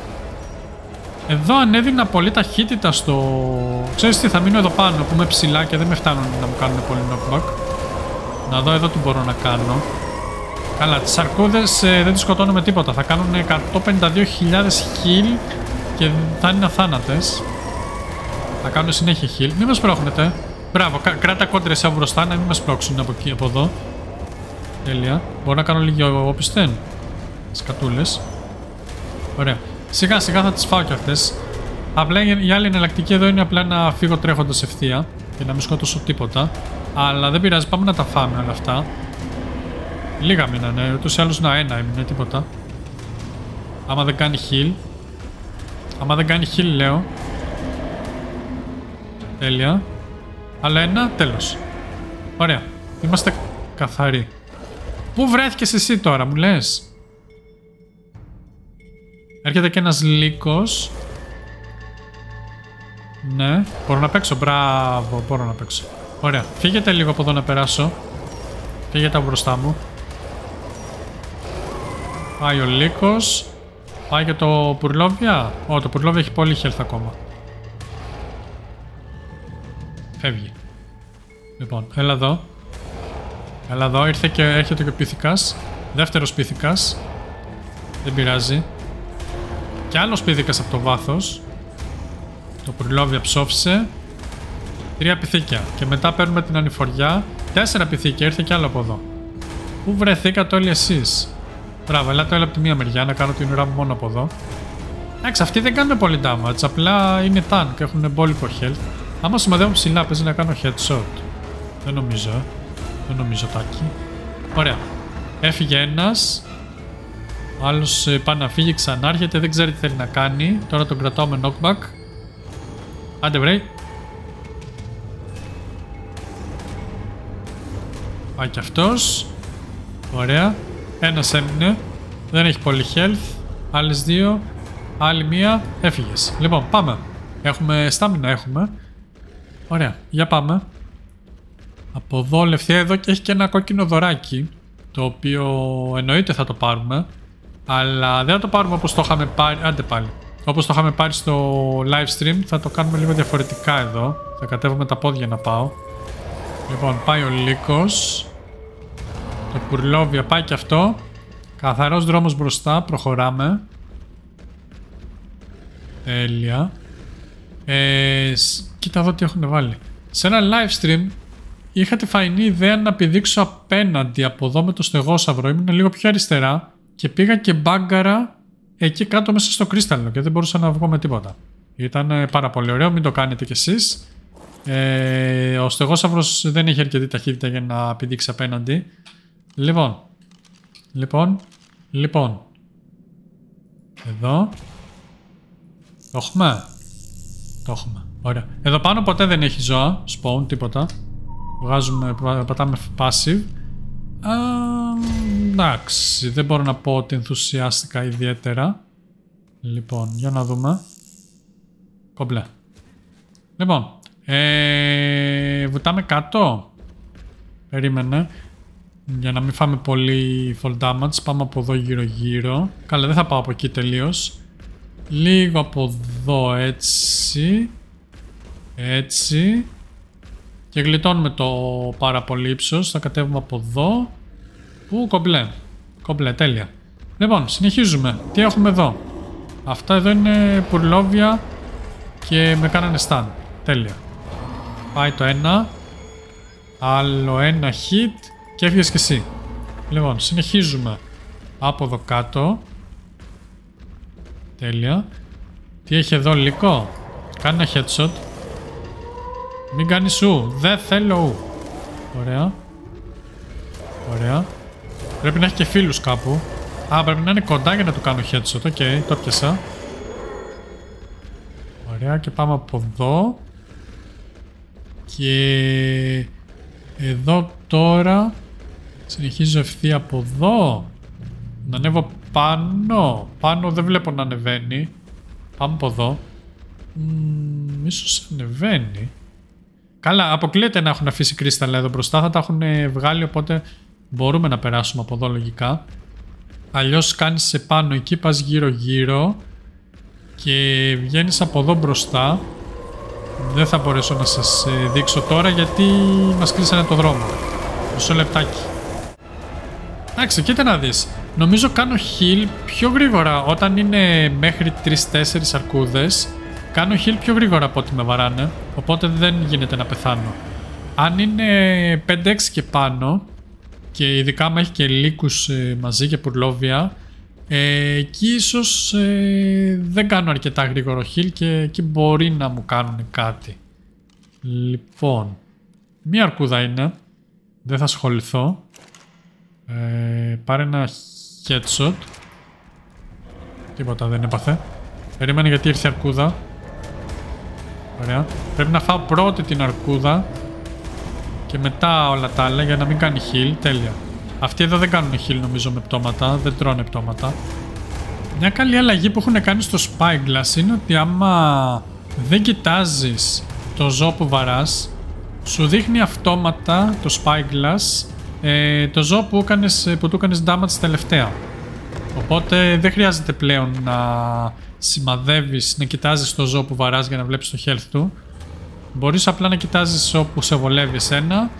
Εδώ ανέδινα πολύ ταχύτητα στο... Ξέρεις τι, θα μείνω εδώ πάνω που είμαι ψηλά και δεν με φτάνουν να μου κάνουν πολύ knockback. Να δω εδώ τι μπορώ να κάνω. Καλά, τις αρκούδες ε, δεν τις σκοτώνω με τίποτα. Θα κάνουν εκατόν πενήντα δύο χιλιάδες heal και θα είναι αθάνατες. Θα κάνουν συνέχεια heal. Μην με σπρώχνετε. Μπράβο, κράτα κόντρες από μπροστά να μην με σπρώξουν από εκεί, από εδώ. Τέλεια. Μπορώ να κάνω λίγο όπισθεν. Σκατούλες. Ωραία. Σιγά σιγά θα τις φάω κι αυτές. Απλά η άλλη εναλλακτική εδώ είναι απλά να φύγω τρέχοντας ευθεία και να μην σκοτώσω τίποτα. Αλλά δεν πειράζει, πάμε να τα φάμε όλα αυτά. Λίγα μείνανε, ούτως ή άλλως να ένα έμεινε, τίποτα. Άμα δεν κάνει heal. Άμα δεν κάνει heal λέω. Τέλεια. Άλλο ένα, τέλος. Ωραία. Είμαστε καθαροί. Πού βρέθηκες εσύ τώρα, μου λες? Έρχεται και ένας λύκος. Ναι, μπορώ να παίξω. Μπράβο, μπορώ να παίξω. Ωραία. Φύγετε λίγο από εδώ να περάσω. Φύγετε από μπροστά μου. Πάει ο λύκος. Πάει και το πουρλόβια. Ω, το πουρλόβια έχει πολύ health ακόμα. Φεύγει. Λοιπόν, έλα εδώ. Έλα εδώ, ήρθε και έρχεται και ο πίθηκας. Δεύτερος πίθηκας. Δεν πειράζει. Και άλλος πίθηκας από το βάθος. Το πουρλόβια ψόφισε. Τρία πυθίκια. Και μετά παίρνουμε την ανηφοριά. Τέσσερα πυθίκια, ήρθε κι άλλο από εδώ. Πού βρεθήκατε όλοι εσείς? Μπράβο, ελάτε όλοι από τη μία μεριά να κάνω την ουρά μου μόνο από εδώ. Εντάξει, αυτοί δεν κάνουν πολύ damage. Απλά είναι tank και έχουν μπόλικο health. Άμα σημαδεύουν ψηλά, παίζει να κάνω headshot. Δεν νομίζω, ε. Δεν νομίζω, τάκι. Ωραία. Έφυγε ένας. Ο άλλος πάει να φύγει, ξανάρχεται. Δεν ξέρει τι θέλει να κάνει. Τώρα τον κρατάω με knockback. Άντε βρε. Πάει κι αυτός. Ωραία. Ένας έμεινε. Δεν έχει πολύ health. Άλλες δύο. Άλλη μία. Έφυγες. Λοιπόν, πάμε. Έχουμε στάμινα, έχουμε. Ωραία. Για πάμε. Από εδώ λευθεία εδώ και έχει και ένα κόκκινο δωράκι. Το οποίο εννοείται θα το πάρουμε. Αλλά δεν θα το πάρουμε όπως το είχαμε πάρει. Άντε πάλι. Όπως το είχαμε πάρει στο live stream. Θα το κάνουμε λίγο διαφορετικά εδώ. Θα κατέβουμε τα πόδια να πάω. Λοιπόν, πάει ο λύκος. Το πουρλόβια πάει και αυτό. Καθαρός δρόμος μπροστά. Προχωράμε. Τέλεια. Ε, κοίτα εδώ τι έχουν βάλει. Σε ένα live stream είχα τη φαϊνή ιδέα να πηδήξω απέναντι από εδώ με το στεγόσαυρο. Ήμουν λίγο πιο αριστερά και πήγα και μπάγκαρα εκεί κάτω μέσα στο κρίσταλλο και δεν μπορούσα να βγω με τίποτα. Ήταν πάρα πολύ ωραίο, μην το κάνετε κι εσείς. Ε, ο στεγόσαυρος δεν είχε αρκετή ταχύτητα για να πηδήξει απέναντι. Λοιπόν, λοιπόν, λοιπόν. Εδώ. Το έχουμε. Το έχουμε. Ωραία. Εδώ πάνω ποτέ δεν έχει ζώα. Spawn, τίποτα. Βγάζουμε, πατάμε passive. Α, εντάξει, δεν μπορώ να πω ότι ενθουσιάστηκα ιδιαίτερα. Λοιπόν, για να δούμε. Κομπλέ. Λοιπόν, ε, βουτάμε κάτω. Περίμενε. Για να μην φάμε πολύ full damage. Πάμε από εδώ γύρω γύρω. Καλά, δεν θα πάω από εκεί τελείως. Λίγο από εδώ έτσι. Έτσι. Και γλιτώνουμε το πάρα πολύ ύψος. Θα κατέβουμε από εδώ. Ου, κομπλέ. Κομπλέ, τέλεια. Λοιπόν, συνεχίζουμε. Τι έχουμε εδώ? Αυτά εδώ είναι πουρλόβια και με κάνανε stun. Τέλεια. Πάει το ένα. Άλλο ένα hit. Και έφυγες και εσύ. Λοιπόν, συνεχίζουμε. Από εδώ κάτω. Τέλεια. Τι έχει εδώ, λύκο? Κάνει ένα headshot. Μην κάνει σου. Δεν θέλω ου. Ωραία. Ωραία. Πρέπει να έχει και φίλους κάπου. Α, πρέπει να είναι κοντά για να του κάνω headshot. Οκ, okay, το πιάσα. Ωραία, και πάμε από εδώ. Και εδώ τώρα συνεχίζω ευθεία από εδώ. Να ανέβω πάνω. Πάνω δεν βλέπω να ανεβαίνει. Πάμε από εδώ. Μ, ίσως ανεβαίνει. Καλά, αποκλείεται να έχουν αφήσει κρίσταλα εδώ μπροστά. Θα τα έχουν βγάλει, οπότε μπορούμε να περάσουμε από εδώ λογικά. Αλλιώς κάνεις σε πάνω εκεί, πας γύρω γύρω και βγαίνεις από εδώ μπροστά. Δεν θα μπορέσω να σας δείξω τώρα γιατί μας κλείσανε το δρόμο. Μισό λεπτάκι. Εντάξει, κοίτα να δεις. Νομίζω κάνω heal πιο γρήγορα όταν είναι μέχρι τρεις τέσσερις αρκούδες. Κάνω heal πιο γρήγορα από ό,τι με βαράνε. Οπότε δεν γίνεται να πεθάνω. Αν είναι πέντε έξι και πάνω, και ειδικά άμα έχει και λύκους ε, μαζί και πουρλόβια, ε, εκεί ίσως ε, δεν κάνω αρκετά γρήγορο heal και εκεί μπορεί να μου κάνουν κάτι. Λοιπόν, μία αρκούδα είναι. Δεν θα ασχοληθώ. Ε, πάρε ένα headshot. Τίποτα δεν έπαθε. Περίμενε γιατί ήρθε η αρκούδα. Ωραία. Πρέπει να φάω πρώτη την αρκούδα και μετά όλα τα άλλα για να μην κάνει heal. Τέλεια. Αυτοί εδώ δεν κάνουν heal νομίζω με πτώματα. Δεν τρώνε πτώματα. Μια καλή αλλαγή που έχουν κάνει στο Spyglass είναι ότι άμα δεν κοιτάζεις το ζώο που βαράς, σου δείχνει αυτόματα το Spyglass ε, το ζώο που, κάνεις, που του έκανες damage τελευταία. Οπότε δεν χρειάζεται πλέον να σημαδεύεις, να κοιτάζεις το ζώο που βαράς για να βλέπεις το health του. Μπορείς απλά να κοιτάζεις όπου σε βολεύει εσένα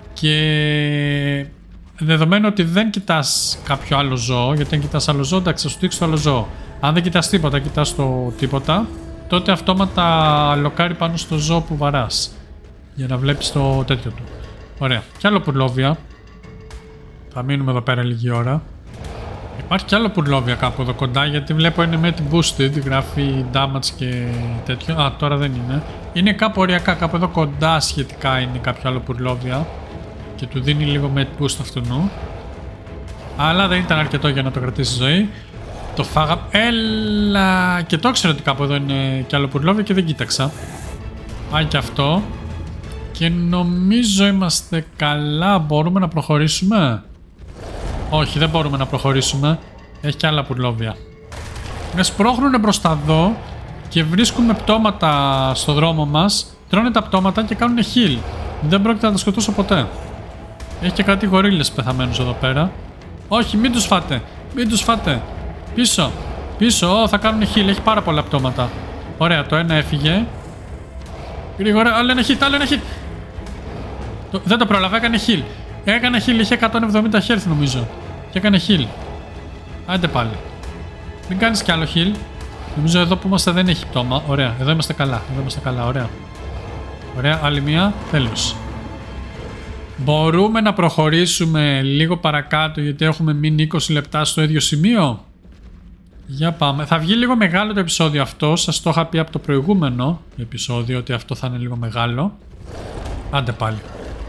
και δεδομένου ότι δεν κοιτάς κάποιο άλλο ζώο, γιατί αν κοιτάς άλλο ζώο, εντάξει, θα σου δείξει το άλλο ζώο. Αν δεν κοιτάς τίποτα, κοιτάς το τίποτα, τότε αυτόματα λοκάρει πάνω στο ζώο που βαράς για να βλέπεις το τέτοιο του. Ωραία. Κι άλλο πουρλόβια. Θα μείνουμε εδώ πέρα λίγη ώρα. Υπάρχει κι άλλο πουρλόβια κάπου εδώ κοντά, γιατί βλέπω είναι με την boosted, γράφει damage και τέτοιο. Α, τώρα δεν είναι. Είναι κάπου οριακά, κάπου εδώ κοντά σχετικά είναι κάποιο άλλο πουρλόβια και του δίνει λίγο με boost αυτού νου. Αλλά δεν ήταν αρκετό για να το κρατήσει ζωή. Το φάγα. Έλα! Και το ξέρω ότι κάπου εδώ είναι κι άλλο πουρλόβια και δεν κοίταξα. Πάει και αυτό. Και νομίζω είμαστε καλά. Μπορούμε να προχωρήσουμε? Όχι, δεν μπορούμε να προχωρήσουμε. Έχει και άλλα πουρλόβια. Με σπρώχνουνε μπροστά εδώ και βρίσκουμε πτώματα στο δρόμο μας. Τρώνε τα πτώματα και κάνουν heal. Δεν πρόκειται να τα σκοτώσω ποτέ. Έχει και κάτι γορίλες πεθαμένους εδώ πέρα. Όχι, μην τους φάτε. Μην τους φάτε. Πίσω. Πίσω. Ω, θα κάνουν heal. Έχει πάρα πολλά πτώματα. Ωραία, το ένα έφυγε. Γρήγορα. Άλλο ένα hit. Άλλο ένα hit. Το, δεν το πρόλαβα. Έκανε heal. Έκανε heal. Είχε εκατόν εβδομήντα health νομίζω. Και έκανε heal. Άντε πάλι. Μην κάνεις κι άλλο heal. Νομίζω εδώ που είμαστε δεν έχει πτώμα. Ωραία. Εδώ είμαστε καλά. Εδώ είμαστε καλά. Ωραία. Ωραία. Άλλη μία. Τέλος. Μπορούμε να προχωρήσουμε λίγο παρακάτω γιατί έχουμε μείνει είκοσι λεπτά στο ίδιο σημείο. Για πάμε. Θα βγει λίγο μεγάλο το επεισόδιο αυτό. Σας το είχα πει από το προηγούμενο επεισόδιο ότι αυτό θα είναι λίγο μεγάλο. Άντε πάλι.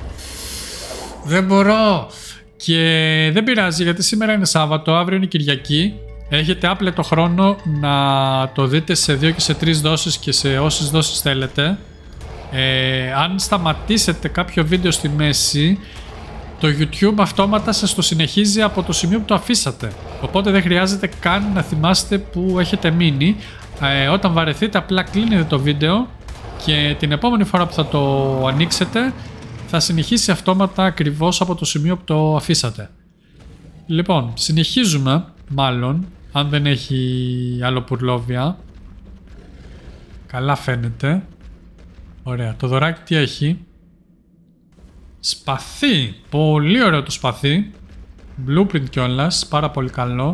Δεν μπορώ. Και δεν πειράζει γιατί σήμερα είναι Σάββατο, αύριο είναι Κυριακή. Έχετε άπλετο χρόνο να το δείτε σε δύο και σε τρεις δόσεις και σε όσες δόσεις θέλετε. Ε, αν σταματήσετε κάποιο βίντεο στη μέση, το YouTube αυτόματα σας το συνεχίζει από το σημείο που το αφήσατε. Οπότε δεν χρειάζεται καν να θυμάστε που έχετε μείνει. Ε, όταν βαρεθείτε απλά κλείνετε το βίντεο και την επόμενη φορά που θα το ανοίξετε θα συνεχίσει αυτόματα ακριβώς από το σημείο που το αφήσατε. Λοιπόν, συνεχίζουμε μάλλον, αν δεν έχει άλλο πουρλόβια. Καλά φαίνεται. Ωραία, το δωράκι τι έχει? Σπαθί, πολύ ωραίο το σπαθί. Blueprint κιόλας, πάρα πολύ καλό.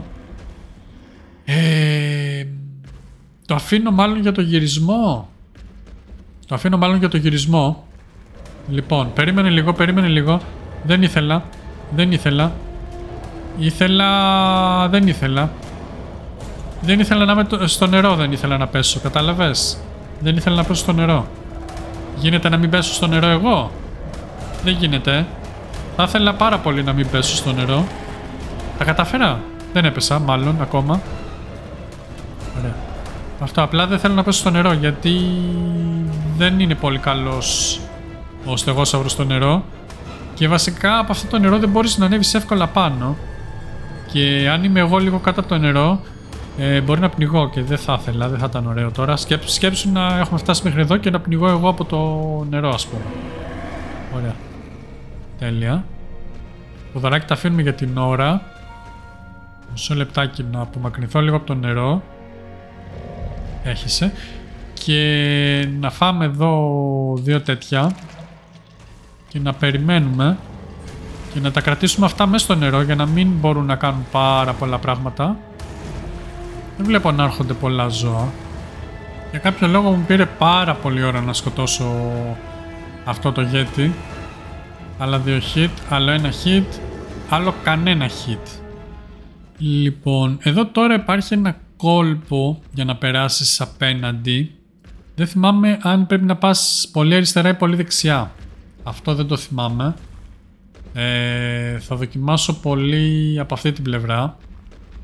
ε, Το αφήνω μάλλον για το γυρισμό. Το αφήνω μάλλον για το γυρισμό. Λοιπόν, περίμενε λίγο, περίμενε λίγο. Δεν ήθελα, δεν ήθελα. Ήθελα, δεν ήθελα. Δεν ήθελα να είμαι στο νερό, δεν ήθελα να πέσω, κατάλαβες? Δεν ήθελα να πέσω στο νερό. Γίνεται να μην πέσω στο νερό εγώ? Δεν γίνεται. Θα ήθελα πάρα πολύ να μην πέσω στο νερό. Τα καταφέρα. Δεν έπεσα μάλλον ακόμα. Ωραία. Αυτό, απλά δεν θέλω να πέσω στο νερό γιατί δεν είναι πολύ καλός ο στεγόσαυρος στο νερό. Και βασικά από αυτό το νερό δεν μπορείς να ανέβεις εύκολα πάνω. Και αν είμαι εγώ λίγο κάτω από το νερό, ε, μπορεί να πνιγώ και δεν θα ήθελα, δεν θα ήταν ωραίο τώρα. Σκέψου, σκέψου να έχουμε φτάσει μέχρι εδώ και να πνιγώ εγώ από το νερό, ας πούμε. Ωραία. Τέλεια. Το δωράκι τα αφήνουμε για την ώρα. Μισό λεπτάκι να απομακρυνθώ λίγο από το νερό. Έχισε. Και να φάμε εδώ δύο τέτοια. Και να περιμένουμε. Και να τα κρατήσουμε αυτά μέσα στο νερό για να μην μπορούν να κάνουν πάρα πολλά πράγματα. Δεν βλέπω να έρχονται πολλά ζώα. Για κάποιο λόγο μου πήρε πάρα πολύ ώρα να σκοτώσω αυτό το γέτι. Άλλα δύο hit, άλλο ένα hit, άλλο κανένα hit. Λοιπόν, εδώ τώρα υπάρχει ένα κόλπο για να περάσεις απέναντι. Δεν θυμάμαι αν πρέπει να πας πολύ αριστερά ή πολύ δεξιά. Αυτό δεν το θυμάμαι. Ε, θα δοκιμάσω πολύ από αυτή την πλευρά.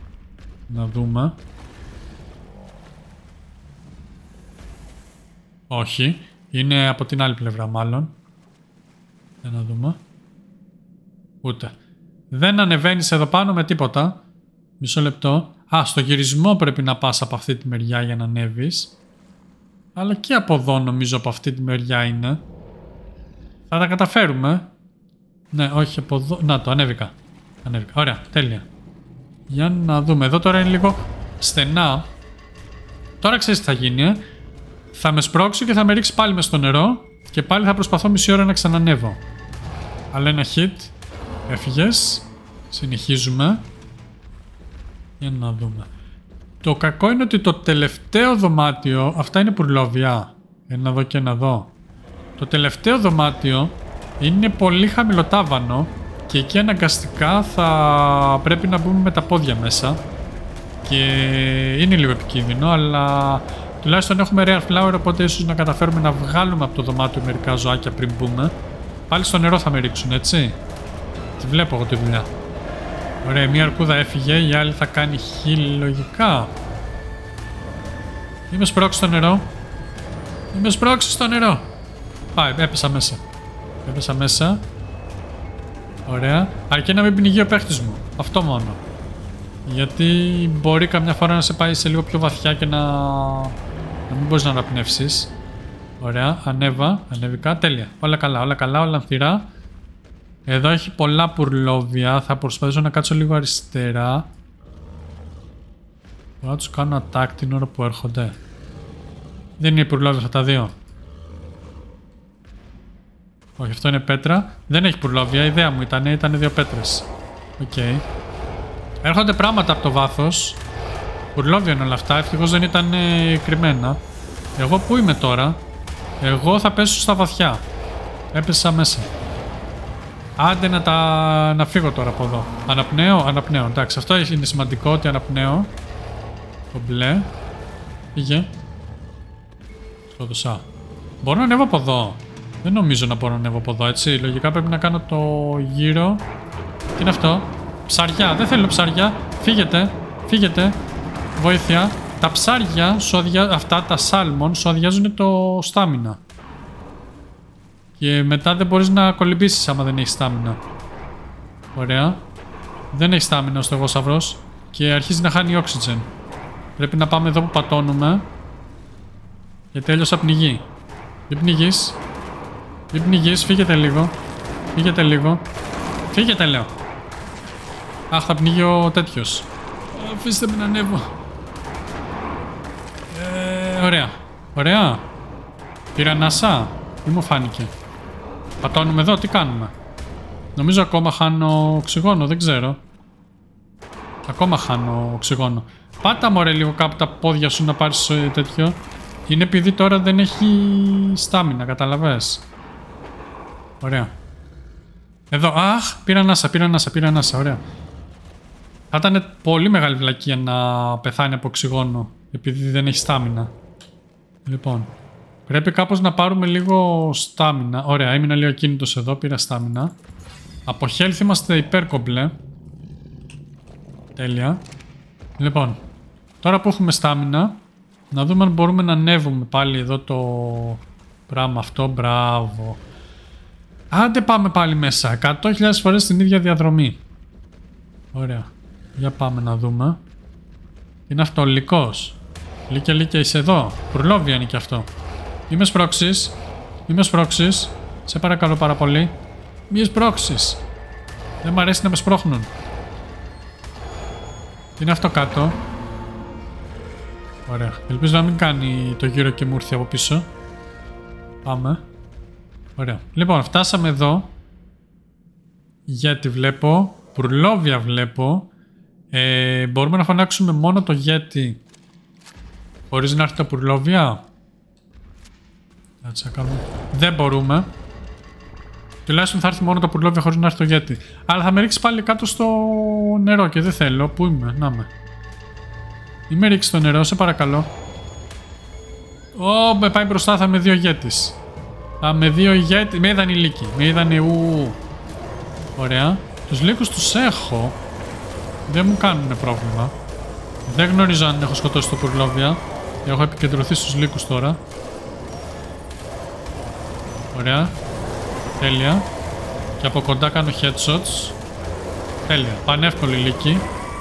Να δούμε. Όχι. Είναι από την άλλη πλευρά μάλλον. Για να δούμε. Ούτε. Δεν ανεβαίνεις εδώ πάνω με τίποτα. Μισό λεπτό. Α, στο γυρισμό πρέπει να πας από αυτή τη μεριά για να ανέβεις. Αλλά και από εδώ νομίζω από αυτή τη μεριά είναι. Θα τα καταφέρουμε. Ναι, όχι από εδώ. Να το, ανέβηκα. Ανέβηκα. Ωραία, τέλεια. Για να δούμε. Εδώ τώρα είναι λίγο στενά. Τώρα ξέρεις τι θα γίνει, ε? Θα με σπρώξει και θα με ρίξει πάλι μες στο νερό. Και πάλι θα προσπαθώ μισή ώρα να ξανανεύω. Αλλά ένα hit. Έφυγες. Συνεχίζουμε. Για να δούμε. Το κακό είναι ότι το τελευταίο δωμάτιο. Αυτά είναι πουρλόβια. Ένα δω και ένα δω. Το τελευταίο δωμάτιο είναι πολύ χαμηλοτάβανο. Και εκεί αναγκαστικά θα πρέπει να μπούμε με τα πόδια μέσα. Και είναι λίγο επικίνδυνο, αλλά τουλάχιστον έχουμε rare flower, οπότε ίσως να καταφέρουμε να βγάλουμε από το δωμάτιο μερικά ζωάκια πριν μπούμε. Πάλι στο νερό θα με ρίξουν, έτσι. Τη βλέπω εγώ τη δουλειά. Ωραία, μία αρκούδα έφυγε, η άλλη θα κάνει heal λογικά. Μη με σπρώξει στο νερό. Μη με σπρώξει στο νερό. Πάει, έπεσα μέσα. Έπεσα μέσα. Ωραία. Αρκεί να μην πνιγεί ο παίχτης μου. Αυτό μόνο. Γιατί μπορεί καμιά φορά να σε πάει σε λίγο πιο βαθιά και να, να μην μπορείς να αναπνεύσεις. Ωραία. Ανέβα. Ανέβηκα. Τέλεια. Όλα καλά. Όλα καλά. Όλα ανθυρά. Εδώ έχει πολλά πουρλόβια. Θα προσπαθήσω να κάτσω λίγο αριστερά. Μπορώ να τους κάνω attack την ώρα που έρχονται. Δεν είναι πουρλόβια αυτά τα δύο. Όχι, αυτό είναι πέτρα. Δεν έχει πουρλόβια. Η ιδέα μου ήταν. Ήταν δύο πέτρες. Οκ. Okay. Έρχονται πράγματα από το βάθος. Πουρλόβια είναι όλα αυτά. Ευτυχώς δεν ήταν ε, κρυμμένα. Εγώ που είμαι τώρα? Εγώ θα πέσω στα βαθιά. Έπεσα μέσα. Άντε να τα... να φύγω τώρα από εδώ. Αναπνέω, αναπνέω. Εντάξει, αυτό είναι σημαντικό ότι αναπνέω. Το μπλε. Πήγε. Σκότωσα. Μπορώ να ανέβω από εδώ? Δεν νομίζω να μπορώ να ανέβω από εδώ, έτσι. Λογικά πρέπει να κάνω το γύρο. Τι είναι αυτό? Ψαριά. Δεν θέλω ψαριά. Φύγετε. Φύγετε. Βοήθεια. Τα ψάρια, σου αδειά... αυτά τα σάλμον, σου αδειάζουν το στάμινα. Και μετά δεν μπορείς να κολυμπήσεις άμα δεν έχεις στάμινα. Ωραία. Δεν έχει στάμινα ο στεγόσαυρος. Και αρχίζει να χάνει oxygen. Πρέπει να πάμε εδώ που πατώνουμε. Γιατί έλειωσα πνιγεί. Μην πνιγείς. Μην πνιγείς. Φύγετε λίγο. Φύγετε λίγο. Φύγετε λέω. Αχ, θα πνίγει ο τέτοιος. Αφήστε με να ανέβω. Ε, ωραία. Ωραία. Πήρα ανάσα. Ή μου φάνηκε? Πατώνουμε εδώ, τι κάνουμε? Νομίζω ακόμα χάνω οξυγόνο, δεν ξέρω. Ακόμα χάνω οξυγόνο. Πάτα μωρέ λίγο κάπου τα πόδια σου να πάρεις τέτοιο. Είναι επειδή τώρα δεν έχει στάμινα, καταλαβες. Ωραία. Εδώ, αχ, πήρα ανάσα, πήρα ανάσα, πήρα ανάσα, ωραία. Θα ήταν πολύ μεγάλη βλακεία να πεθάνει από οξυγόνο, επειδή δεν έχει στάμινα. Λοιπόν, πρέπει κάπως να πάρουμε λίγο στάμινα. Ωραία, έμεινα λίγο κίνητος εδώ, πήρα στάμινα. Από health είμαστε υπέρκομπλε. Τέλεια. Λοιπόν, τώρα που έχουμε στάμινα, να δούμε αν μπορούμε να ανέβουμε πάλι εδώ το πράγμα αυτό. Μπράβο. Άντε πάμε πάλι μέσα. εκατό χιλιάδες φορές την ίδια διαδρομή. Ωραία. Για πάμε να δούμε. Είναι αυτό, λυκός. Λύκια, λύκια, είσαι εδώ. Πουρλόβια είναι και αυτό. Μη με σπρώξεις. Μη με σπρώξεις. Σε παρακαλώ πάρα πολύ. Μη με σπρώξεις. Δεν μ' αρέσει να με σπρώχνουν. Είναι αυτό κάτω. Ωραία. Ελπίζω να μην κάνει το γύρο και μου έρθει από πίσω. Πάμε. Ωραία. Λοιπόν, φτάσαμε εδώ. Γιατί βλέπω. Πουρλόβια βλέπω. Ε, μπορούμε να φωνάξουμε μόνο το γέτι χωρίς να έρθει τα πουρλόβια. Δεν μπορούμε. Τουλάχιστον θα έρθει μόνο το πουρλόβια χωρίς να έρθει το γέτι. Αλλά θα με ρίξει πάλι κάτω στο νερό και δεν θέλω. Πού είμαι? Να με. Μην με ρίξει στο νερό, σε παρακαλώ. Ω, με πάει μπροστά, θα με δύο γέτης. Θα με δύο γέτη. Με είδαν οι λύκοι. Με είδαν οι ου. Ωραία. Τους λύκους τους έχω. Δεν μου κάνουν πρόβλημα. Δεν γνωρίζω αν έχω σκοτώσει το πουρλόβια. Έχω επικεντρωθεί στους λύκους τώρα. Ωραία. Τέλεια. Και από κοντά κάνω headshots. Τέλεια. Πανεύκολη λύκη.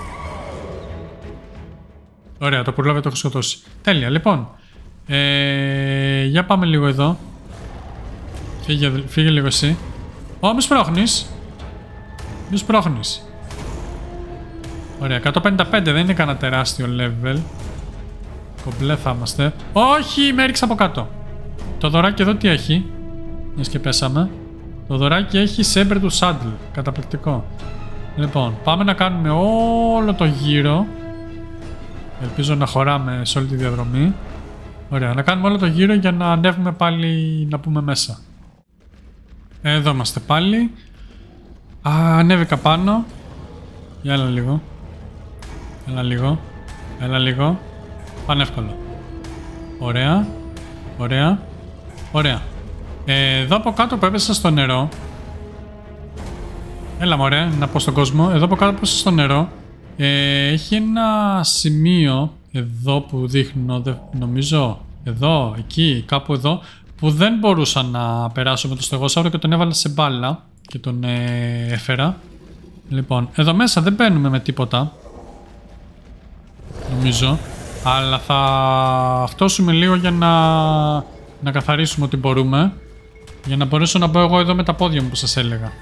Ωραία, το πουρλόβιο το έχω σκοτώσει. Τέλεια, λοιπόν. Ε, για πάμε λίγο εδώ. Φύγε, φύγε λίγο εσύ. Ω, μη σπρώχνεις. Μη σπρώχνεις. Ωραία, εκατόν πενήντα πέντε δεν είναι κανένα τεράστιο level. Κομπλέ θα είμαστε. Όχι, με έριξα από κάτω. Το δωράκι εδώ τι έχει? Μιας και πέσαμε. Το δωράκι έχει saber του saddle. Καταπληκτικό. Λοιπόν, πάμε να κάνουμε όλο το γύρο. Ελπίζω να χωράμε σε όλη τη διαδρομή. Ωραία, να κάνουμε όλο το γύρο για να ανέβουμε πάλι να πούμε μέσα. Εδώ είμαστε πάλι. Α, ανέβηκα πάνω. Για έλα λίγο. Έλα λίγο. Έλα λίγο. Πανεύκολο. Ωραία. Ωραία. Ωραία. Ε, εδώ από κάτω που έπεσα στο νερό. Έλα μωρέ, να πω στον κόσμο. Εδώ από κάτω που έπεσα στο νερό. Ε, έχει ένα σημείο εδώ που δείχνω, νομίζω εδώ, εκεί, κάπου εδώ, που δεν μπορούσα να περάσω με το στεγόσαυρο και τον έβαλα σε μπάλα και τον ε, έφερα. Λοιπόν, εδώ μέσα δεν μπαίνουμε με τίποτα, νομίζω, αλλά θα φτώσουμε λίγο για να, να καθαρίσουμε ό,τι μπορούμε, για να μπορέσω να μπω εγώ εδώ με τα πόδια μου που σας έλεγα.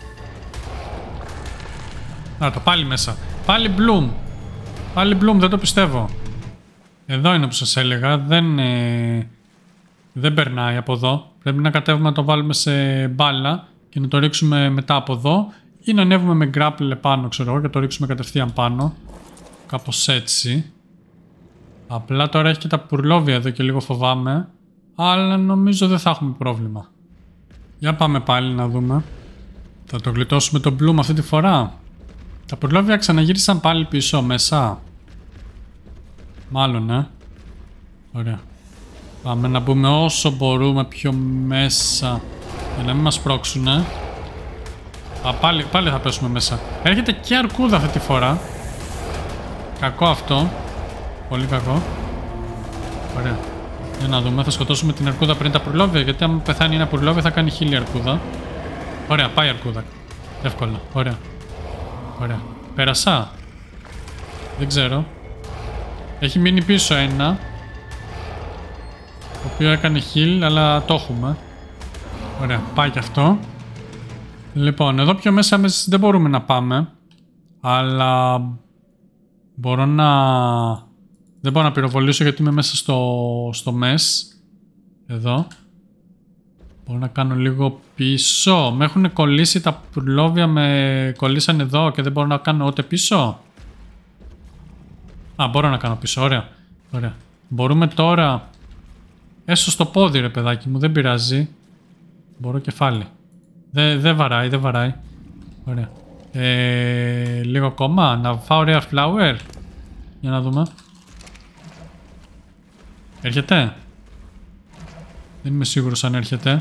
Να το, πάλι μέσα. Πάλι Bloom. Πάλι Bloom, δεν το πιστεύω. Εδώ είναι που σας έλεγα. Δεν, ε, δεν περνάει από εδώ. Πρέπει να κατέβουμε να το βάλουμε σε μπάλα και να το ρίξουμε μετά από εδώ. Ή να ανέβουμε με grapple πάνω, ξέρω εγώ, και το ρίξουμε κατευθείαν πάνω. Κάπως έτσι. Απλά τώρα έχει και τα πουρλόβια εδώ και λίγο φοβάμαι. Αλλά νομίζω δεν θα έχουμε πρόβλημα. Για πάμε πάλι να δούμε. Θα το γλιτώσουμε το Bloom αυτή τη φορά. Τα πουρλόβια ξαναγύρισαν πάλι πίσω μέσα. Μάλλον, ε. Ωραία. Πάμε να μπούμε όσο μπορούμε πιο μέσα για να μην μας πρόξουνε. Α, πάλι, πάλι θα πέσουμε μέσα. Έρχεται και αρκούδα αυτή τη φορά. Κακό αυτό. Πολύ κακό. Ωραία. Για να δούμε, θα σκοτώσουμε την αρκούδα πριν τα πουρλόβια, γιατί αν πεθάνει ένα πουρλόβιο θα κάνει χίλια αρκούδα. Ωραία, πάει αρκούδα. Εύκολα, ωραία. Ωραία. Πέρασα. Δεν ξέρω. Έχει μείνει πίσω ένα. Το οποίο έκανε heal, αλλά το έχουμε. Ωραία, πάει και αυτό. Λοιπόν, εδώ πιο μέσα δεν μπορούμε να πάμε. Αλλά μπορώ να... Δεν μπορώ να πυροβολήσω γιατί είμαι μέσα στο, στο μες. Εδώ. Μπορώ να κάνω λίγο πίσω. Με έχουν κολλήσει τα πουρλόβια, με κολλήσαν εδώ και δεν μπορώ να κάνω ούτε πίσω. Α, μπορώ να κάνω πίσω. Ωραία. Ωραία. Μπορούμε τώρα... Έσω στο πόδι ρε παιδάκι μου, δεν πειράζει. Μπορώ κεφάλι. Δεν δε βαράει, δεν βαράει. Ωραία. Ε, λίγο ακόμα. Να φάω rare flower. Για να δούμε. Έρχεται. Δεν είμαι σίγουρος αν έρχεται.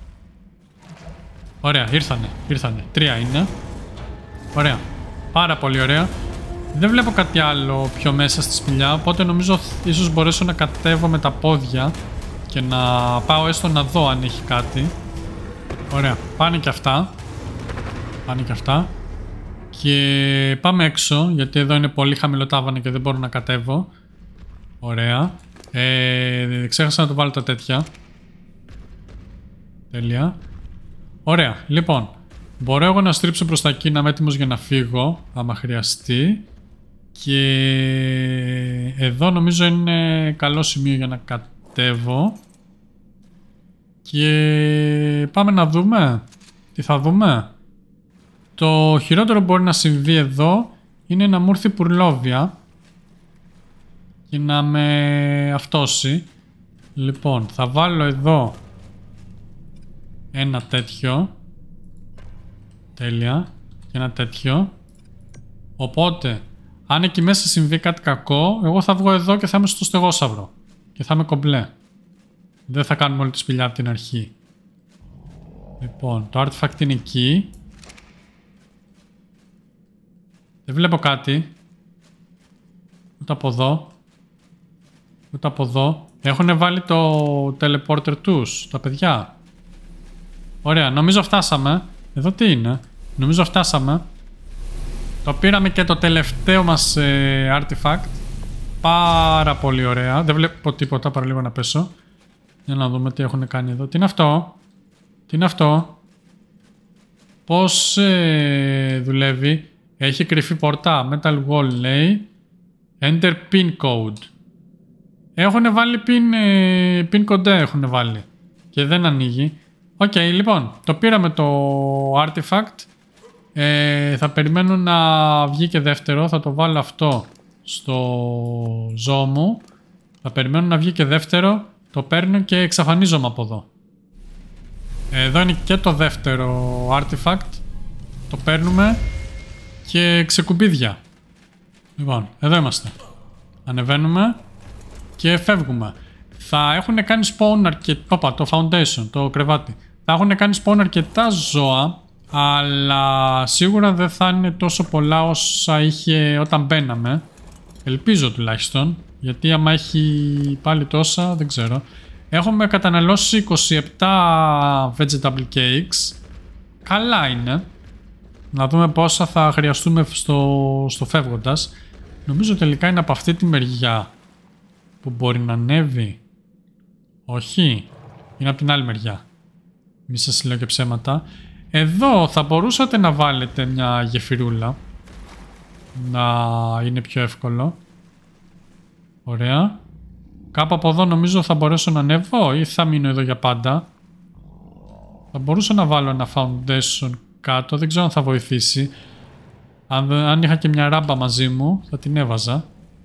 Ωραία, ήρθανε, ήρθανε. Τρία είναι. Ωραία. Πάρα πολύ ωραία. Δεν βλέπω κάτι άλλο πιο μέσα στη σπηλιά, οπότε νομίζω ίσως μπορέσω να κατέβω με τα πόδια και να πάω έστω να δω αν έχει κάτι. Ωραία, πάνε και αυτά. Πάνε και αυτά. Και πάμε έξω, γιατί εδώ είναι πολύ χαμηλό τάβανο και δεν μπορώ να κατέβω. Ωραία. Ε, ξέχασα να το βάλω τα τέτοια. Τέλεια. Ωραία, λοιπόν. Μπορώ εγώ να στρίψω προς τα εκεί, να είμαι έτοιμος για να φύγω, άμα χρειαστεί. Και εδώ νομίζω είναι καλό σημείο για να κατέβω. Και πάμε να δούμε. Τι θα δούμε. Το χειρότερο που μπορεί να συμβεί εδώ είναι να μου έρθει πουρλόβια και να με αυτόσει. Λοιπόν, θα βάλω εδώ ένα τέτοιο. Τέλεια. Και ένα τέτοιο. Οπότε, αν εκεί μέσα συμβεί κάτι κακό, εγώ θα βγω εδώ και θα είμαι στο στεγόσαυρο. Και θα είμαι κομπλέ. Δεν θα κάνουμε όλη τη σπηλιά από την αρχή. Λοιπόν, το artifact είναι εκεί. Δεν βλέπω κάτι. Ούτε από εδώ. Ούτε από εδώ. Έχουν βάλει το teleporter τους, τα παιδιά. Ωραία, νομίζω φτάσαμε. Εδώ τι είναι? Νομίζω φτάσαμε. Το πήραμε και το τελευταίο μας ε, artifact. Πάρα πολύ ωραία. Δεν βλέπω τίποτα, παρά λίγο να πέσω. Για να δούμε τι έχουν κάνει εδώ. Τι είναι αυτό? Τι είναι αυτό? Πώς ε, δουλεύει? Έχει κρυφή πόρτα. Metal wall λέει. Enter pin code. Έχουν βάλει pin, ε, pin code έχουν βάλει. Και δεν ανοίγει. Οκ, okay, λοιπόν. Το πήραμε το artifact. Ε, θα περιμένω να βγει και δεύτερο. Θα το βάλω αυτό στο ζώο μου. Θα περιμένω να βγει και δεύτερο. Το παίρνω και εξαφανίζομαι από εδώ. Εδώ είναι και το δεύτερο artifact. Το παίρνουμε και ξεκουμπίδια. Λοιπόν, εδώ είμαστε. Ανεβαίνουμε και φεύγουμε. Θα έχουν κάνει spawn αρκετά... Όπα, το foundation, το κρεβάτι. Θα έχουν κάνει spawn αρκετά ζώα, αλλά σίγουρα δεν θα είναι τόσο πολλά όσα είχε όταν μπαίναμε. Ελπίζω τουλάχιστον, γιατί άμα έχει πάλι τόσα δεν ξέρω. Έχουμε καταναλώσει είκοσι επτά vegetable cakes. Καλά είναι. Να δούμε πόσα θα χρειαστούμε στο, στο φεύγοντας. Νομίζω τελικά είναι από αυτή τη μεριά που μπορεί να ανέβει. Όχι. Είναι από την άλλη μεριά. Μη σας λέω και ψέματα. Εδώ θα μπορούσατε να βάλετε μια γεφυρούλα. Να είναι πιο εύκολο. Ωραία. Κάπου από εδώ νομίζω θα μπορέσω να ανέβω ή θα μείνω εδώ για πάντα. Θα μπορούσα να βάλω ένα foundation κάτω. Δεν ξέρω αν θα βοηθήσει. Αν, αν είχα και μια ράμπα μαζί μου θα την έβαζα.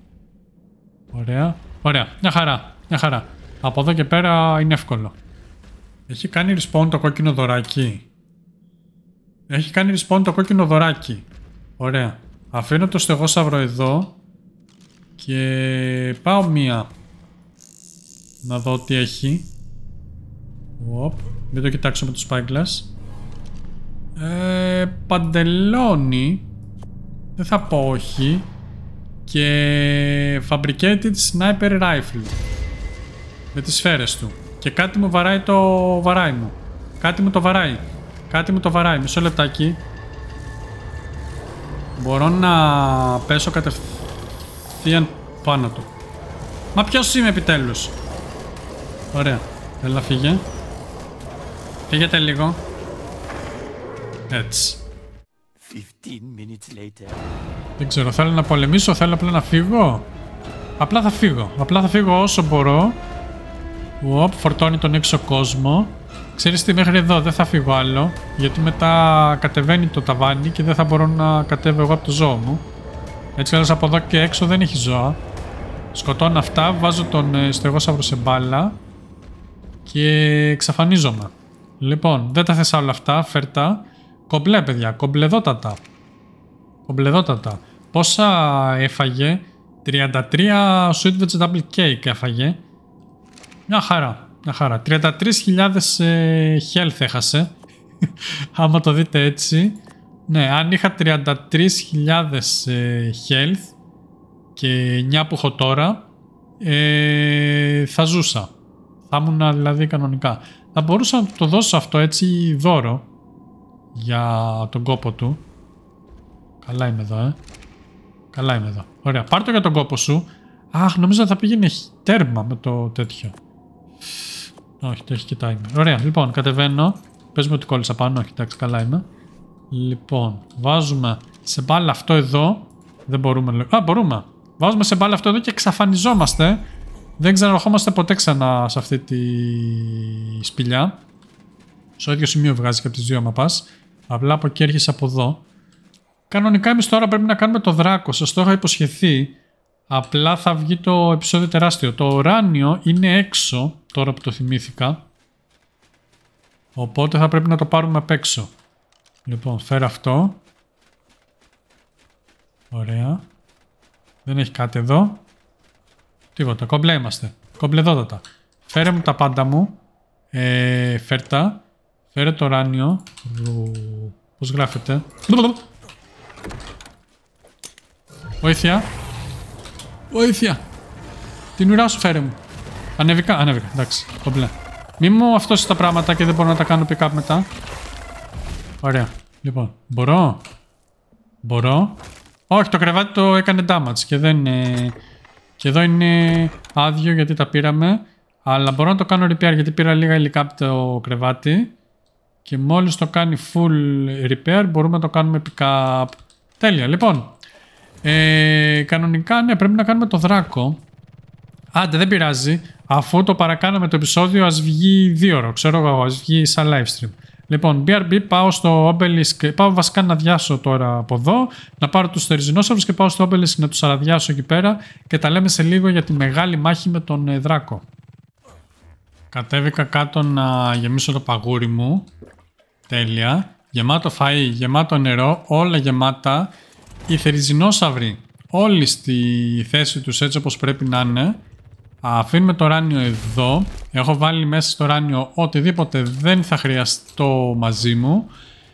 Ωραία. Ωραία. Μια χαρά. Μια χαρά. Από εδώ και πέρα είναι εύκολο. Έχει κάνει respawn το κόκκινο δωράκι. Έχει κάνει respawn το κόκκινο δωράκι. Ωραία. Αφήνω το στεγόσαυρο εδώ. Και πάω μία. Να δω τι έχει. Οπ. Μην το κοιτάξω με το spyglass. Ε, παντελόνι. Δεν θα πω όχι. Και fabricated sniper rifle. Με τις σφαίρες του. Και κάτι μου βαράει το βαράει μου. Κάτι μου το βαράει. Κάτι μου το βαράει. Μισό λεπτάκι. Μπορώ να πέσω κατευθείαν πάνω του. Μα ποιος είμαι επιτέλους? Ωραία. Έλα φύγε. Φύγετε λίγο. Έτσι. Δεν ξέρω, θέλω να πολεμήσω, θέλω απλά να φύγω. Απλά θα φύγω. Απλά θα φύγω όσο μπορώ. Οπ, φορτώνει τον έξω κόσμο. Ξέρεις τι, μέχρι εδώ δεν θα φύγω άλλο. Γιατί μετά κατεβαίνει το ταβάνι και δεν θα μπορώ να κατέβω εγώ από το ζώο μου. Έτσι καλώς από εδώ και έξω δεν έχει ζώα. Σκοτώνω αυτά, βάζω τον στεγόσαυρο σε μπάλα. Και εξαφανίζομαι. Λοιπόν, δεν τα θες όλα αυτά, φέρτα. Κομπλέ παιδιά, κομπλεδότατα. Κομπλεδότατα. Πόσα έφαγε? τριάντα τρία sweet vegetable cake έφαγε. Μια χαρά, μια χαρά. τριάντα τρεις χιλιάδες ε, health έχασε. Άμα το δείτε έτσι. Ναι, αν είχα τριάντα τρεις χιλιάδες ε, health και εννιά που έχω τώρα, ε, θα ζούσα. Θα ήμουν δηλαδή κανονικά. Θα μπορούσα να το δώσω αυτό έτσι δώρο για τον κόπο του. Καλά είμαι εδώ, ε. Καλά είμαι εδώ. Ωραία, πάρ' το για τον κόπο σου. Αχ, νομίζω θα πήγαινε τέρμα με το τέτοιο. Όχι, το έχει και timer. Ωραία, λοιπόν, κατεβαίνω. Πες μου ότι κόλλησα πάνω. Όχι, εντάξει, καλά είμαι. Λοιπόν, βάζουμε σε μπάλα αυτό εδώ. Δεν μπορούμε. Α, μπορούμε. Βάζουμε σε μπάλα αυτό εδώ και εξαφανιζόμαστε. Δεν ξαναρχόμαστε ποτέ ξανά σε αυτή τη σπηλιά. Στο ίδιο σημείο βγάζει και από τις δύο άμα πας. Απλά από εκεί έρχεσαι από εδώ. Κανονικά εμείς τώρα πρέπει να κάνουμε το δράκο. Σας το είχα υποσχεθεί. Απλά θα βγει το επεισόδιο τεράστιο. Το ουράνιο είναι έξω, τώρα που το θυμήθηκα. Οπότε θα πρέπει να το πάρουμε απ' έξω. Λοιπόν, φέρε αυτό. Ωραία. Δεν έχει κάτι εδώ. Τίποτα, κομπλέ είμαστε. Κομπλεδότατα. Φέρε μου τα πάντα μου. Ε, φέρτα. Φέρε το ουράνιο. Πώς γράφεται? Βοήθεια. Βοήθεια. Την ουρά σου φέρε μου. Ανέβηκα, ανέβηκα. Εντάξει, κομπλέ. Μη μου αυτός τα πράγματα και δεν μπορώ να τα κάνω pick up μετά. Ωραία. Λοιπόν, μπορώ. Μπορώ. Όχι, το κρεβάτι το έκανε damage και δεν είναι... Και εδώ είναι άδειο γιατί τα πήραμε. Αλλά μπορώ να το κάνω repair γιατί πήρα λίγα υλικά από το κρεβάτι. Και μόλις το κάνει full repair μπορούμε να το κάνουμε pick up. Τέλεια, λοιπόν. Ε, κανονικά, ναι, πρέπει να κάνουμε το δράκο. Άντε, δεν πειράζει. Αφού το παρακάναμε το επεισόδιο, ας βγει δύο ώρο. Ξέρω εγώ, ας βγει σαν live stream. Λοιπόν, μπι αρ μπι, πάω στο Obelisk. Πάω βασικά να αδειάσω τώρα από εδώ. Να πάρω τους θερινόσαυρους και πάω στο Obelisk να τους αδειάσω εκεί πέρα. Και τα λέμε σε λίγο για τη μεγάλη μάχη με τον ε, δράκο. Κατέβηκα κάτω να γεμίσω το παγούρι μου. Τέλεια. Γεμάτο φαΐ, γεμάτο νερό, όλα γεμάτα. Οι θερινόσαυροι όλοι στη θέση τους έτσι όπως πρέπει να είναι. Αφήνουμε το ράνιο εδώ. Έχω βάλει μέσα στο ράνιο οτιδήποτε δεν θα χρειαστώ μαζί μου.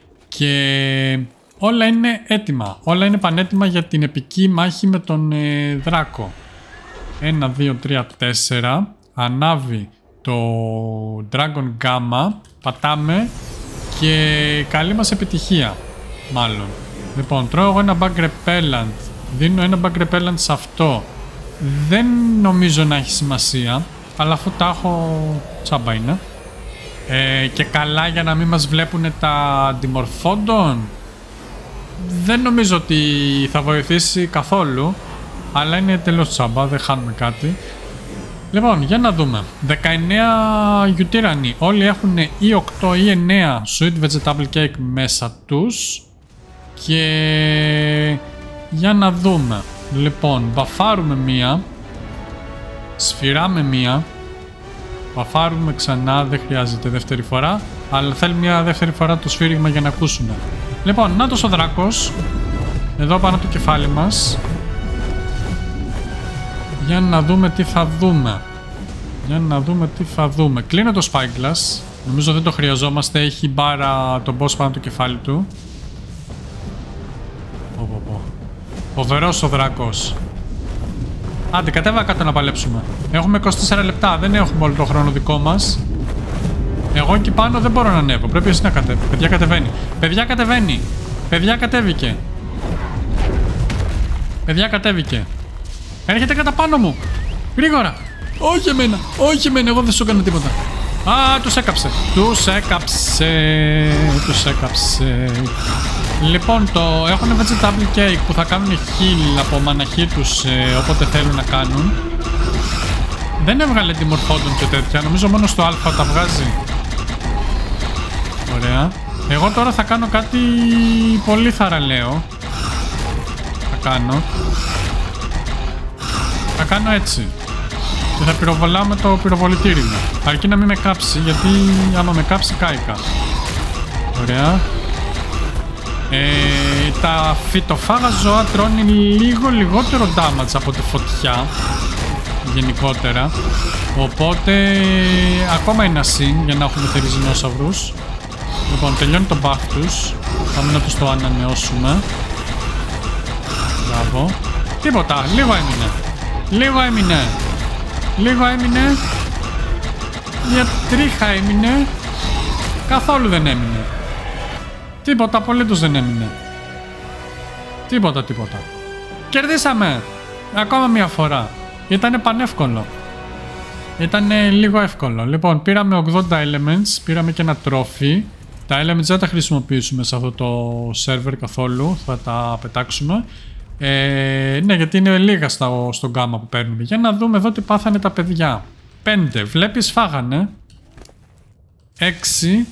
Και όλα είναι έτοιμα. Όλα είναι πανέτοιμα για την επική μάχη με τον ε, δράκο. ένα, δύο, τρία, τέσσερα. Ανάβει το Dragon Gamma. Πατάμε. Και καλή μας επιτυχία. Μάλλον. Λοιπόν, τρώω εγώ ένα bug repellent. Δίνω ένα bug repellent σε αυτό. Δεν νομίζω να έχει σημασία. Αλλά αφού τα έχω, τσάμπα είναι. Ε, και καλά για να μην μας βλέπουν τα αντιμορφόντων. Δεν νομίζω ότι θα βοηθήσει καθόλου. Αλλά είναι τελώς τσάμπα, δεν χάνουμε κάτι. Λοιπόν, για να δούμε. δεκαεννέα γιουτήρανοι. Όλοι έχουν ή οκτώ ή εννέα sweet vegetable cake μέσα τους. Και για να δούμε. Λοιπόν, μπαφάρουμε μία. Σφυράμε μία. Μπαφάρουμε ξανά, δεν χρειάζεται δεύτερη φορά. Αλλά θέλει μια δεύτερη φορά το σφύριγμα για να ακούσουμε. Λοιπόν, νάτος ο δράκος. Εδώ πάνω από το κεφάλι μας. Για να δούμε τι θα δούμε. Για να δούμε τι θα δούμε. Κλείνω το Spyglass. Νομίζω δεν το χρειαζόμαστε. Έχει μπάρα τον boss πάνω το κεφάλι του. Πω, πω, πω. Φοβερός ο δράκος. Άντε, κατέβα κάτω να παλέψουμε. Έχουμε είκοσι τέσσερα λεπτά. Δεν έχουμε όλο το χρόνο δικό μας. Εγώ εκεί πάνω δεν μπορώ να ανέβω. Πρέπει εσύ να κατέβει. Παιδιά κατεβαίνει. Παιδιά κατεβαίνει. Παιδιά κατέβηκε. Παιδιά κατέβηκε. Έρχεται κατά πάνω μου. Γρήγορα. Όχι εμένα. Όχι εμένα. Εγώ δεν σου έκανα τίποτα. Α, τους έκαψε. Τους έκαψε. Τους έκαψε. Λοιπόν, το έχουν vegetable cake που θα κάνουν heal από μαναχή τους ε, όποτε θέλουν να κάνουν. Δεν έβγαλε τη μορφόντων και τέτοια. Νομίζω μόνο στο α τα βγάζει. Ωραία. Εγώ τώρα θα κάνω κάτι πολύ θαραλέο. Θα κάνω. Θα κάνω έτσι. Και θα πυροβολάω με το πυροβολητήρι μου. Αρκεί να μην με κάψει, γιατί άμα με κάψει κάηκα. Ωραία. Ε, τα φυτοφάγα ζώα τρώνε λίγο λιγότερο damage από τη φωτιά. Γενικότερα. Οπότε ακόμα ένα συν για να έχουμε θερινόσαυρους. Λοιπόν, τελειώνει το buff τους. Πάμε να τους το ανανεώσουμε. Μπράβο. Τίποτα, λίγο έμεινε. Λίγο έμεινε. Λίγο έμεινε. Μια τρίχα έμεινε. Καθόλου δεν έμεινε. Τίποτα, απολύτως δεν έμεινε. Τίποτα, τίποτα. Κερδίσαμε! Ακόμα μια φορά. Ήτανε πανεύκολο. Ήτανε λίγο εύκολο. Λοιπόν, πήραμε ογδόντα elements. Πήραμε και ένα τρόφι. Τα elements δεν τα χρησιμοποιήσουμε σε αυτό το server καθόλου. Θα τα πετάξουμε. Ε, ναι, γιατί είναι λίγα στο, στο γκάμα που παίρνουμε. Για να δούμε εδώ τι πάθανε τα παιδιά. πέντε. Βλέπεις, φάγανε. έξι.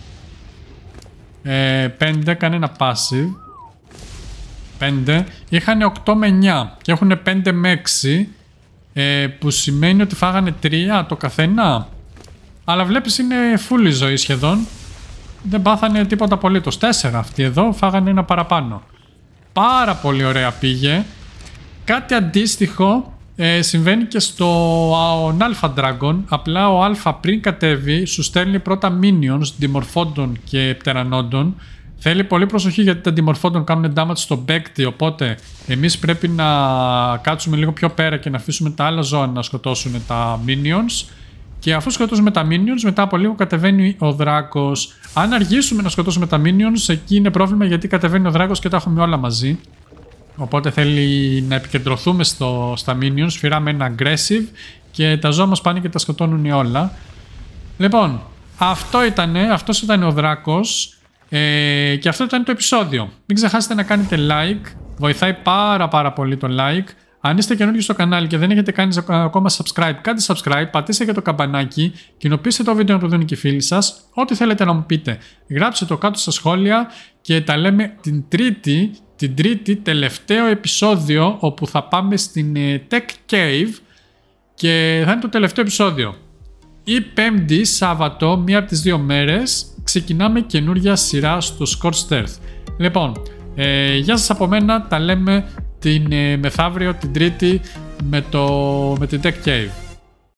Ε, πέντε. Έκανε ένα passive. πέντε. Είχαν οκτώ με εννιά. Και έχουν πέντε με έξι. Ε, που σημαίνει ότι φάγανε τρία το καθένα. Αλλά βλέπεις είναι full η ζωή σχεδόν. Δεν πάθανε τίποτα απολύτως. τέσσερα αυτοί εδώ φάγανε ένα παραπάνω. Πάρα πολύ ωραία πήγε. Κάτι αντίστοιχο ε, συμβαίνει και στο Alpha Dragon. Απλά ο Alpha πριν κατέβει σου στέλνει πρώτα minions, δημορφόντων και πτερανόντων. Θέλει πολύ προσοχή γιατί τα δημορφόντων κάνουν damage στο παίκτη. Οπότε εμείς πρέπει να κάτσουμε λίγο πιο πέρα και να αφήσουμε τα άλλα ζώα να σκοτώσουν τα minions. Και αφού σκοτώσουμε τα minions, μετά από λίγο κατεβαίνει ο δράκος. Αν αργήσουμε να σκοτώσουμε τα minions, εκεί είναι πρόβλημα γιατί κατεβαίνει ο δράκος και τα έχουμε όλα μαζί. Οπότε θέλει να επικεντρωθούμε στο, στα minions. Φυράμε ένα aggressive και τα ζώα μας πάνε και τα σκοτώνουν όλα. Λοιπόν, αυτό ήτανε, αυτός ήταν ο δράκος. Ε, και αυτό ήταν το επεισόδιο. Μην ξεχάσετε να κάνετε like. Βοηθάει πάρα πάρα πολύ το like. Αν είστε καινούργιοι στο κανάλι και δεν έχετε κάνει ακόμα subscribe, κάντε subscribe, πατήστε και το καμπανάκι, κοινοποιήστε το βίντεο να το δουν και οι φίλοι σας. Ό,τι θέλετε να μου πείτε, γράψτε το κάτω στα σχόλια και τα λέμε την τρίτη, την τρίτη τελευταίο επεισόδιο όπου θα πάμε στην Tech Cave και θα είναι το τελευταίο επεισόδιο. Η Πέμπτη, Σάββατο, μία από τις δύο μέρες, ξεκινάμε καινούργια σειρά στο Scorched Earth. Λοιπόν, ε, γεια σας από μένα, τα λέμε την ε, μεθαύριο, την Τρίτη, με, το, με την Tech Cave.